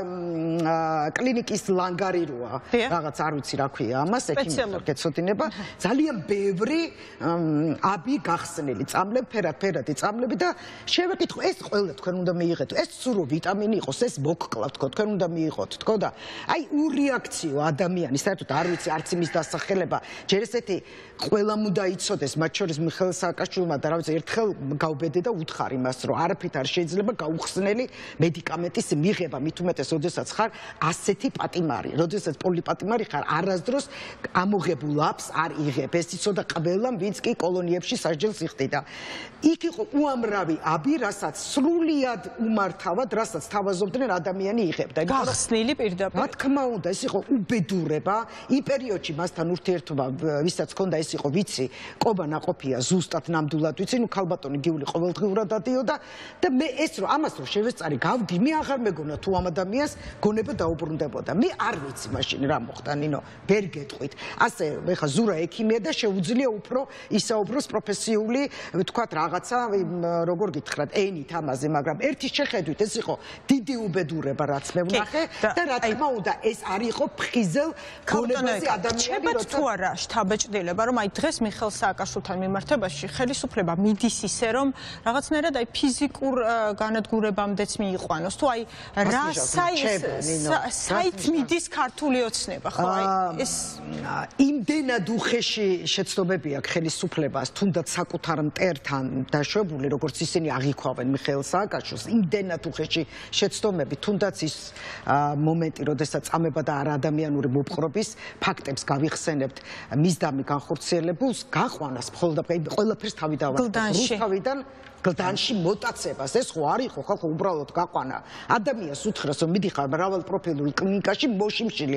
კლინიკის ლანგარი როა რაღაც არ ვიცი რა ქვია ამას ექიმი გეცოდინება ძალიან ბევრი აბი გახსნილი წამლები ფერადი წამლები და შევეკითხო ეს ყველა თქვენ უნდა მიიღეთ ეს სურო ვიტამინი იყოს ეს მოგკლავთ თქვენ უნდა მიიღოთ თქო და აი ურეაქციო ადამიანი საერთოდ არ ვიცი არც იმის დასახელება ჯერ ესეთი ყველამ უნდა იცოდეს მათ შორის მიხეილ სააკაშვილმა და რა ვიცი ერთხელ გავბედე და უთხარ იმას რომ არაფრით არ შეიძლება გაუხსნელი მედიკამენტის მიღება მით უმეტეს როდესაც ხარ ასეთი პატიმარი როდესაც პოლიპატიმარი ხარ არასდროს ამოღებულ აფს არ იღებ ეს იცოდა ყველამ ვინც კი კოლონიებში სასჯელს იხდიდა იქ იყო უამრავი აბი რასაც სრულიად უმართავად რასაც თავაზობდნენ ადამიანი იღებდა გახსნილი პირდაპირ რა თქმა უნდა ეს იყო უბედურება იმ პერიოდში მასთან ურთიერთობა ვისაც ჰქონდა ეს იყო ვიცი ყობა ნაყოფია ზუსტად ნამდვილად ვიცი ნუ ქალბატონი გიული ყოველდღიურად დადიოდა და მე ეს რომ ამას რომ შევეწარი გავდი მე აღარ მეგონა თუ ამ ადამიანს გონება დაუბრუნდებოდა მე არ ვიცი მაშინ რა მოხდა ნინო ვერ გეტყვით ასე ეხა ზურა ექიმია და შეუძლია უფრო ისაუბროს პროფესიული ვთქვათ რაღაცა როგორ გითხრათ ენით ამაზე მაგრამ ერთის შეხედვით ეს იყო დიდი უბედურება რაც მე ვნახე და რა თქმა უნდა ეს არ იყო ფხიზელ გონებაზე ადამიანი როცა თუ არა შთაბეჭდილება რომ აი დღეს მიხეილ სააკაშვილთან მიმართებაში ხელისუფლება მიდის ისე რომ რაღაცნაირად აი ფიზიკურ განადგურებამდეც მიიყვანოს თუ აი რა საით მიდის ქართული ოცნება ხო აი ეს იმდენად უხეში შეცდომები აქვს ხელისუფლებას თუნდაც საკუთარ მტერთან დაშვებული როგორც ისინი აღიქვავენ მიხეილ სააკაშვილს იმდენად უხეში შეცდომები თუნდაც ის მომენტი როდესაც წამება და არაადამიანური მოპყრობის ფაქტებს გავიხსენებთ მისდამი განხორციელებულს გაყვანას მხოლოდ ყველაფერს თავი დავარქვა რუსთავიდან გლდანში მოტაცებას ეს ხო არ იყო ხალხო უბრალოდ გაყვანა ადამიანს უთხრას რომ მიდიხარ მრავალპროფილურ კლინიკაში მოშიმშილი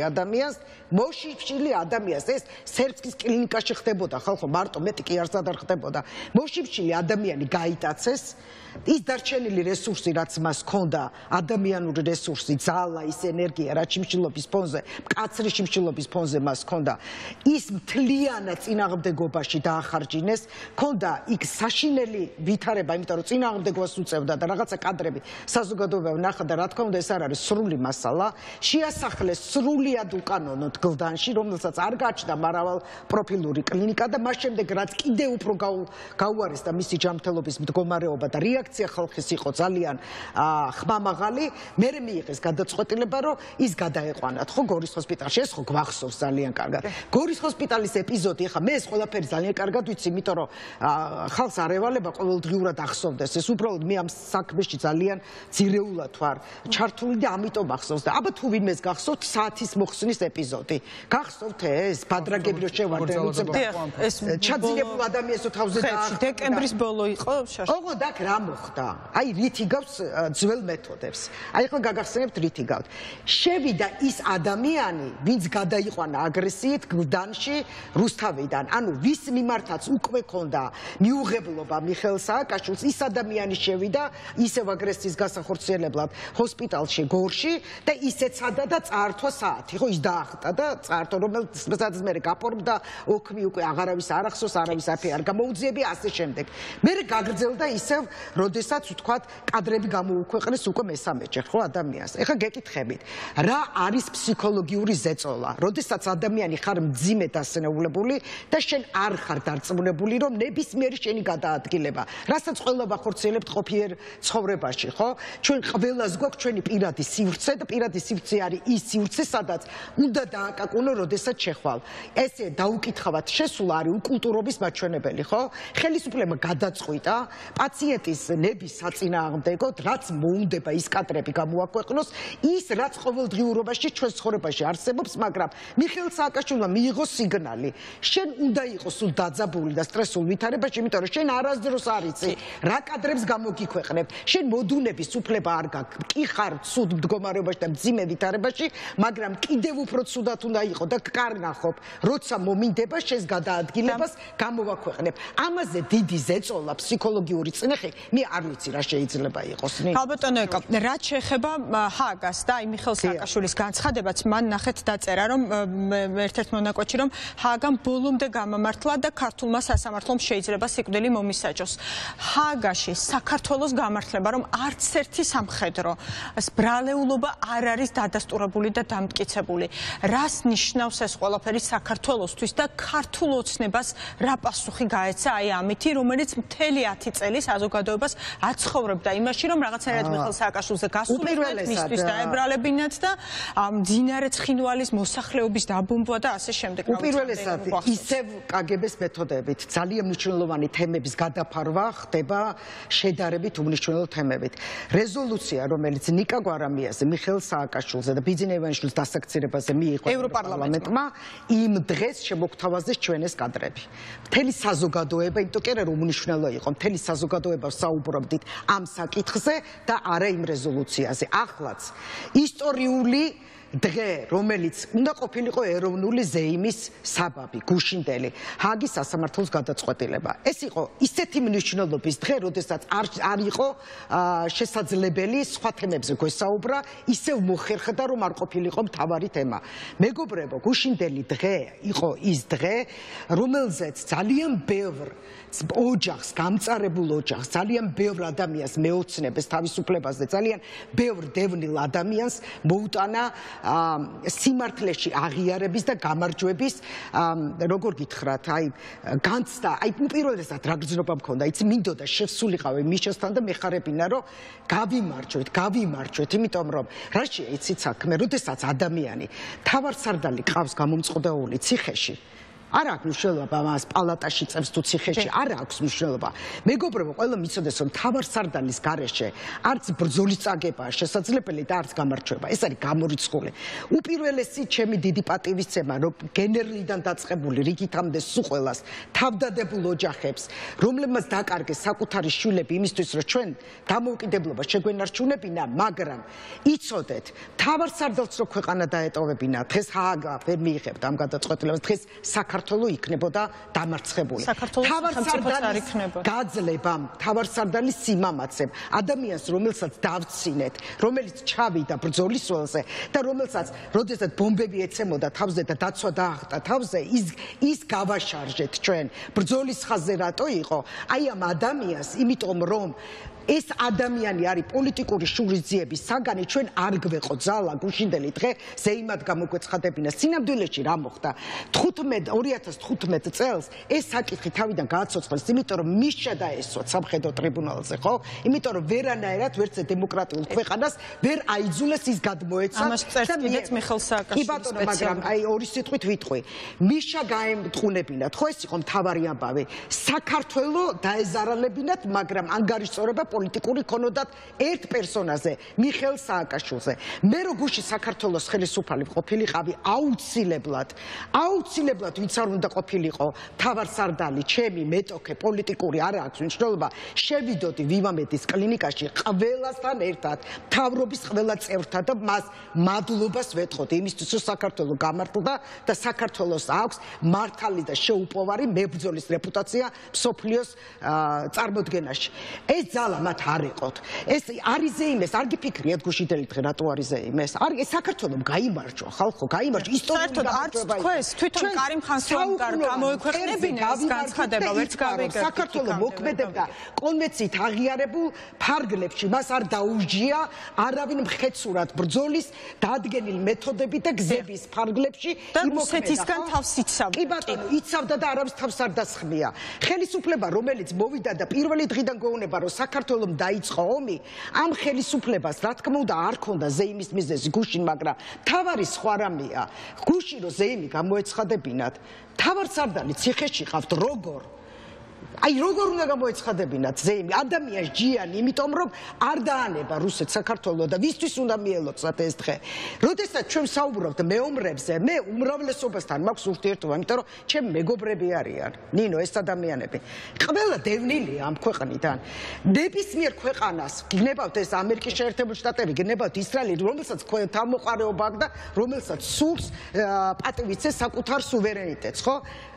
ადამიანს ეს სერბსკის კლინიკაში ხდებოდა ხალხო მარტო მეტი კი არც არ ხდებოდა მოშიმშილი ადამიანი გაიტაცეს ის დარჩენილი რესურსი რაც მას ჰქონდა ადამიანური რესურსი ძალა ის ენერგია რაც შიმშილობის ფონზე მკაცრი შიმშილობის ფონზე მას ჰქონდა ის მთლიანად წინააღმდეგობაში დაახარჯინეს ჰქონდა იქ საშინელი ვითარება იმიტომ რომ წინააღმდეგობას უწევდა და რაღაცა კადრები საზოგადოება ვნახა და რა თქმა უნდა ეს არ არის სრული მასალა შეასახლეს სრულიად უკანონოდ გლდანში რომელსაც არ გააჩნდა მრავალპროფილური კლინიკა და მას შემდეგ რაც კიდევ უფრო გაუარესდა მისი ჯანმრთელობის მდგომარეობა და რეაქცია ხალხის იყო ძალიან ხმამაღალი მე მიიღეს გადაწყვეტილება რომ ის გადაეყვანათ ხო გორის ჰოსპიტალში ეს ხო გვახსოვს ძალიან კარგად გორის ჰოსპიტალის ეპიზოდი ხა მე ეს ყველაფერი ძალიან კარგად ვიცი იმიტომ რომ ხალხს არ ევალება ყოველდღიურად ახსოვდეს ეს უბრალოდ მე ამ საქმეში ძალიან ძირეულად ვარ ჩართული და ამიტომ ახსოვს და აბა თუ ვინმეს გახსოვთ საათის მოხსნის ეპიზოდი გახსოვთ ეს ბადრაგები რო შევარდნენ უცებ ეს ჩაძირებულ ადამიანს თავზე და დეკემბრის ბოლო იყო ოღონდ აქ რა მოხდა აი რითი გავს ძველ მეთოდებს აი ხო გაგახსენებთ რითი გავთ შევიდა ის ადამიანი ვინც გადაიყვანა აგრესიით გლდანში რუსთავიდან ანუ ვის მიმართაც უკვე ქონდა მიუღებლობა მიხეილ სააკაშვილს ის ადამიანი შევიდა ისევ აგრესიის გასახორციელებლად ჰოსპიტალში გორში და ისეც ადა და წაართვა საათი ხო ის დაახტა და წაართვა რომელსაც მე გაფორმდა ოქმი უკვე აღარავის არ ახსოვს არავის აფი არ გამოუძიები ასე შემდეგ მე გაგრძელდა ისევ როდესაც ვთქვათ კადრები გამოუქვეყნეს უკვე მესამეჯერ ხო ადამიანს ეხლა გეკითხებით რა არის ფსიქოლოგიური ზეწოლა როდესაც ადამიანი ხარ მძიმე დასნეულებული და შენ არ ხარ დარწმუნებული რომ ნებისმიერი შენი გადაადგილება რასაც წყვილობა ხორციელებთ ყოფიერ ცხოვრებაში, ხო? ჩვენ ყველას გვაქვს ჩვენი პირადი სივრცე და პირადი სივრცე არის ის სივრცე, სადაც უნდა დააკაკუნო, როდესაც შეხვალ. ესე დაუკითხავად შესულა არის უკულტურობის მაჩვენებელი, ხო? ხელისუფლება გადაწყვიტა პაციენტის ნების საწინააღმდეგოდ, რაც მოუნდება ის კადრები გამოაქვეყნოს, ის რაც ყოველდღიურობაში ჩვენს ცხოვრებაში არსებობს, მაგრამ მიხეილ სააკაშვილმა მიიღო სიგნალი. შენ უნდა იყოს სულ დაძაბული და სტრესულ ვითარებაში, იმიტომ რომ შენ არასდროს არ იცი, რა კადრებს გამოგიქვეყნებთ. შენ მოდუნების უფლება არ გაქვს. კი ხარ ცუდ მდგომარეობაში და მძიმე ვითარებაში, მაგრამ კიდევ უფრო ცუდად უნდა იყო და გკარნახობ, როცა მომინდება შენს გადაადგილებას გამოვაქვეყნებ. ამაზე დიდი ზეწოლა ფსიქოლოგიური წნეხი, მე არ ვიცი რა შეიძლება იყოს. ალბათონო ეკა, რაც შეეხება ჰააგას და აი მიხეილ სააკაშვილის განცხადებაც, მან ნახეთ დაწერა, რომ ერთ-ერთ მონაკვეთში, რომ ჰააგამ ბოლომდე გამამართლა და ქართულმა სასამართლომ შეიძლება სიკვდილი მომისაჯოს. ჰააგაში საქართველოს გამართლება, რომ არც ერთი სამხედრო ბრალეულობა არ არის დადასტურებული და დამტკიცებული. რას ნიშნავს ეს ყველაფერი საქართველოსთვის და ქართულ ოცნებას რა პასუხი გაეცა აი ამითი, რომელიც მთელი 10 წელი საზოგადოებას აცხოვრებდა იმაში, რომ რაღაცნაირად მიხეილ სააკაშვილზე გასულიყო მისთვის დაებრალებინათ და მძინარე ცხინვალის მოსახლეობის დაბომბვა და ასე შემდეგ. უპირველესად ისევ კგბ-ს მეთოდებით ძალიან მნიშვნელოვანი თემების გადაფარვა ხდება შედარებით უმნიშვნელო თემებით. რეზოლუცია, რომელიც ნიკა გვარამიაზე, მიხეილ სააკაშვილზე და ბიძინა ივანიშვილის დასაქცირებაზე მიიღო ევროპარლამენტმა, იმ დღეს შემოგთავაზეს ჩვენეს კადრები. მთელი საზოგადოება, იმიტომ კი არა რომ უმნიშვნელო იყო, მთელი საზოგადოება საუბრობდით ამ საკითხზე და არა იმ რეზოლუციაზე. ახლაც ისტორიული დღე, რომელიც უნდა ყოფილიყო ეროვნული ზეიმის საბაბი, გუშინდელი, ჰააგის სასამართლოს გადაწყვეტილება. ეს იყო ისეთი მნიშვნელობის დღე, როდესაც არ იყო შესაძლებელი სხვა თემებზე გვესაუბრა, ისევ მოხერხდა, რომ არ ყოფილიყო მთავარი თემა. მეგობრებო, გუშინდელი დღე იყო ის დღე, რომელზეც ძალიან ბევრ ოჯახს, გამწარებულ ოჯახს, ძალიან ბევრ ადამიანს მეოცნებს თავისუფლებაზე, ძალიან ბევრ დევნილ ადამიანს მოუტანა სიმართლეში აღიარების და გამარჯვების, როგორ გითხრათ, აი განცდა, აი უპირველესად რა გრძნობა მქონდა, იცი მინდოდა შევსულიყავი მიშასთან და მეხარებინა, რომ გავიმარჯვეთ, იმიტომ რომ რა შეიცით საქმე, როდესაც ადამიანი თავარსარდალი ყავს გამომწყდეული ციხეში, არ აქვს მნიშვნელობა მას პალატაში წევს თუ ციხეში, არ აქვს მნიშვნელობა. მეგობრებო, ყველა მიცოდეს, რომ თავარსარდალის გარეშე არც ბრძოლის წაგებაა შესაძლებელი და არც გამარჯვება. ეს არის გამორიცხული. უპირველესი ჩემი დიდი პატივისცემა, რომ გენერლიდან დაწყებული რიგითამდე სულ თავდადებულ ოჯახებს, რომლებმაც დაკარგეს საკუთარი შვილები იმისთვის, რომ ჩვენ დამოუკიდებლობა შეგვენარჩუნებინა, მაგრამ იცოდეთ, თავარსარდალს რო ქვეყანა დაეტოვებინა, დღეს ჰააგა ვერ მიიღებთ ამ გადაწყვეტილებას, დღეს საქართველო იქნებოდა დამარცხებული. თავარსარდალის გაძლებამ, თავარსარდალის სიმამაცემ, ადამიანს, რომელსაც დავცინეთ, რომელიც ჩავიდა ბრძოლის ველზე და რომელსაც, როდესაც ბომბები ეცემოდა თავზე და დაცვა დაახტა თავზე, ის გავაშარჟეთ ჩვენ. ბრძოლის ხაზზე რატო იყო? აი ამ ადამიანს, იმიტომ რომ ეს ადამიანი არის პოლიტიკური შურისძიების საგანი, ჩვენ არ გვეყო ძალა გუშინდელი დღე ზეიმად გამოგვეცხადებინა. სინამდვილეში რა მოხდა? 2015 წელს ეს საკითხი თავიდან გააცოცხლეს, იმიტომ რომ მიშა დაესვა სამხედრო ტრიბუნალზე, ხო? იმიტომ რომ ვერანაირად ვერც დემოკრატიულ ქვეყანას ვერ აიძულეს ის გადმოეცა. ამას წერს კიდეც მიხეილ სააკაშვილის სპეციალურად. მაგრამ აი ორი სიტყვით ვიტყვი. მიშა გაემტყუნებინათ, ხო ეს იყო მთავარი ამბავი. საქართველო დაეზარალებინათ, მაგრამ ანგარიშწორება პოლიტიკური ქონოდათ ერთ პერსონაზე, მიხეილ სააკაშვილზე. მე რო გუში საქართველოს ხელისუფალი ყოფილიყავი, აუცილებლად ვინც არ უნდა ყოფილიყო თავარსარდალი, ჩემი მეტოქე, პოლიტიკური არ აქვს მნიშვნელობა, შევიდოდი ვივამედის კლინიკაში ყველასთან ერთად, მთავრობის ყველა წევრთან და მას მადლობას ვეთხოვდი იმისთვის, რომ საქართველო გამართლდა და საქართველოს აქვს მართალი და შეუპოვარი მებრძოლის რეპუტაცია მსოფლიოს წარმოდგენაში. ეს ძალა მათ არ იყოთ. ეს არის ზეიმეს, არ გიფიქრიათ გუშინდელი დღე რატო არის ზეიმეს? არის საქართველომ გაიმარჯვა, ხალხო, გაიმარჯვა ისტორიული გამარჯვება. თვითონ კარიმ ხანს გამოიქვეყნებინეს განცხადება ვერც გავიგებთ საქართველოს მოქმედებდა კონვენციით აღიარებულ ფარგლებში მას არ დაუჯია არავინ მხეცურად ბრძოლის დადგენილ მეთოდები და გზების ფარგლებში იმოქმედა თავს იცავდა კი ბატონო იცავდა და არავის თავს არ დასხმია ხელისუფლება რომელიც მოვიდა და პირველი დღიდან გვეუბნება რომ საქართველოს დაიწყო ომი ამ ხელისუფლებას რა თქმა უნდა არ ქონდა ზეიმის მიზეზი გუშინ მაგრამ თავარი სხვა რამეა გუში რომ ზეიმი გამოეცხადებინათ თავარსარდალი ციხეში ყავთ როგორ აი როგორ უნდა გამოეცხადებინათ ზეიმი ადამიანს ჯიანი იმიტომ რომ არ დაანება რუსეთს საქართველოს და ვისთვის უნდა მიელოცათ ეს დღე როდესაც ჩვენ საუბრობთ მეომრებზე მე უმრავლესობასთან მაქვს ურთიერთობა იმიტომ რომ ჩემი მეგობრები არიან ნინო ეს ადამიანები ყველა დევნილია ამ ქვეყნიდან ნებისმიერ ქვეყანას გნებავთ ეს ამერიკის შეერთებული შტატები გნებავთ ისრაელი რომელსაც თავმოყარეობა აქვს და რომელსაც სურს პატივიცეს საკუთარ სუვერენიტეტს ხო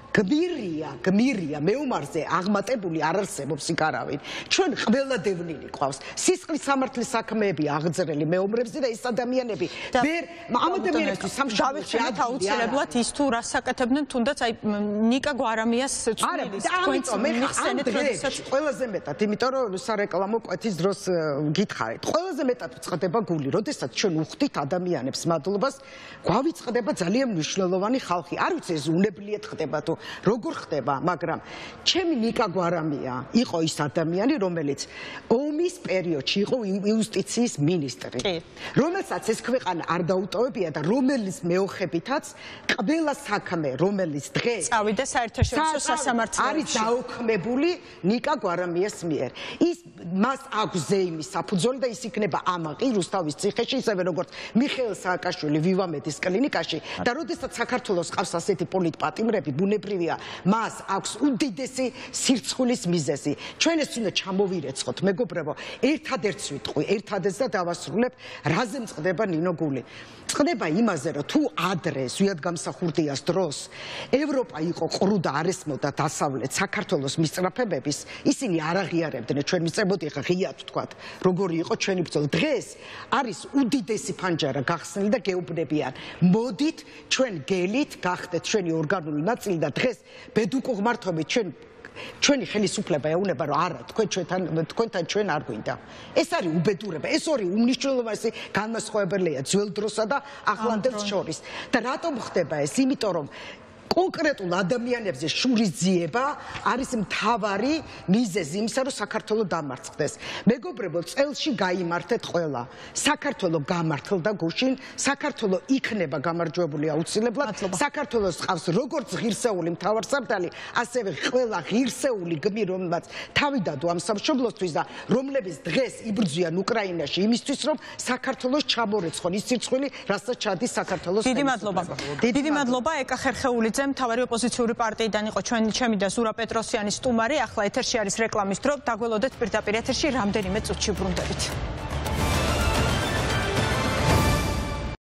გმირია მეომარზე აღმატებული არ არსებობს იქარავინ ჩვენ ყველა დევნილი ყავს სისხლის სამართლის საქმეები აღწერილი მეომრებზე და ეს ადამიანები ვერ ამ ადამიანებისთვის სამშაბათში აუცილებლად ის თუ რას საკეთებდნენ თუნდაც აი ნიკა გვარამიას წვლილის თქვენც მიხსენეთ როდესაც ყველაზე მეტად იმიტომ რომ სარეკლამო კვეთის დროს გითხარით ყველაზე მეტად ვწყდება გული როდესაც ჩვენ უხდით ადამიანებს მადლობას გვავიწყდება ძალიან მნიშვნელოვანი ხალხი არ ვიცი ეს უნებლიეთ ხდება თუ როგორ ხდება, მაგრამ ჩემი ნიკა გვარამია იყო ის ადამიანი, რომელიც ომის პერიოდში იყო იუსტიციის მინისტრი. რომელსაც ეს ქვეყანა არ დაუტოვებია და რომელიც მეოხებითაც ყველა საქმე, რომელიც დღეს წავიდა საერთაშორისო სასამართლოში არის დაუქმებული ნიკა გვარამიას მიერ. ის მას აქვს ზეიმის საფუძველი და ის იქნება ამაყი რუსთავის ციხეში, ისევე როგორც მიხეილ სააკაშვილი ვივამედის კლინიკაში და როდესაც საქართველოს ყავს ასეთი პოლიტპატიმრები, ბუნებრივი მას აქვს უდიდესი სირცხვილის მიზეზი. ჩვენ ეს უნდა ჩამოვირეცხოთ, მეგობრებო, ერთადერთს ვიტყვი, ერთადერთს და დავასრულებ, რაზე მწყდება ნინო გული. წყდება იმაზე, რომ თუ ადრე ზვიად გამსახურდიას დროს ევროპა იყო ყრუ და არ ესმოდა დასავლეთ საქართველოს მისწრაფებების, ისინი არ აღიარებდნენ, ჩვენ მისწრებოდი ხა ღიად ვთქვათ, როგორი იყო ჩვენი ბრძოლა. დღეს არის უდიდესი ფანჯარა გახსნილი და გეუბნებიან, მოდით ჩვენ გელით გახდეთ ჩვენი ორგანული ნაწილი და დღეს ბედუკო ღმართობით ჩვენი ხელისუფლება ეუბნება რომ არა თქვენთან ჩვენ არ გვინდა ეს არის უბედურება ეს ორი უმნიშვნელოვანესი განმასხვავებელია ძველ დროსა და ახლანდელს შორის და რატომ ხდება ეს იმიტომ რომ კონკრეტულ ადამიანებზე შურის ძიება არის მთავარი მიზეზი იმისა, რომ საქართველოს დამარცხდეს. მეგობრებო, წელში გაიმართეთ ყველა. საქართველოს გამართლდა გუშინ, საქართველოს იქნება გამარჯვებული აუცილებლად. საქართველოს ყავს როგორც ღირსეული მთავარსარდალი, ასევე ყველა ღირსეული გმირი, რომელმაც თავი დადო ამ სამშობლოსთვის და რომლებიც დღეს იბრძვიან უკრაინაში იმისთვის, რომ საქართველოს ჩამორეცხონ ის სირცხვილი, რასაც ჩადის საქართველოს. დიდი მადლობა. დიდი მადლობა ეკა ხერხეულიძე მთავარი ოპოზიციური პარტიიდან იყო ჩემი და ზურა პეტროსიანის სტუმარი ახლა ეთერში არის რეკლამის დრო დაგველოდეთ პირდაპირ ეთერში რამდენიმე წუთში ბრუნდებით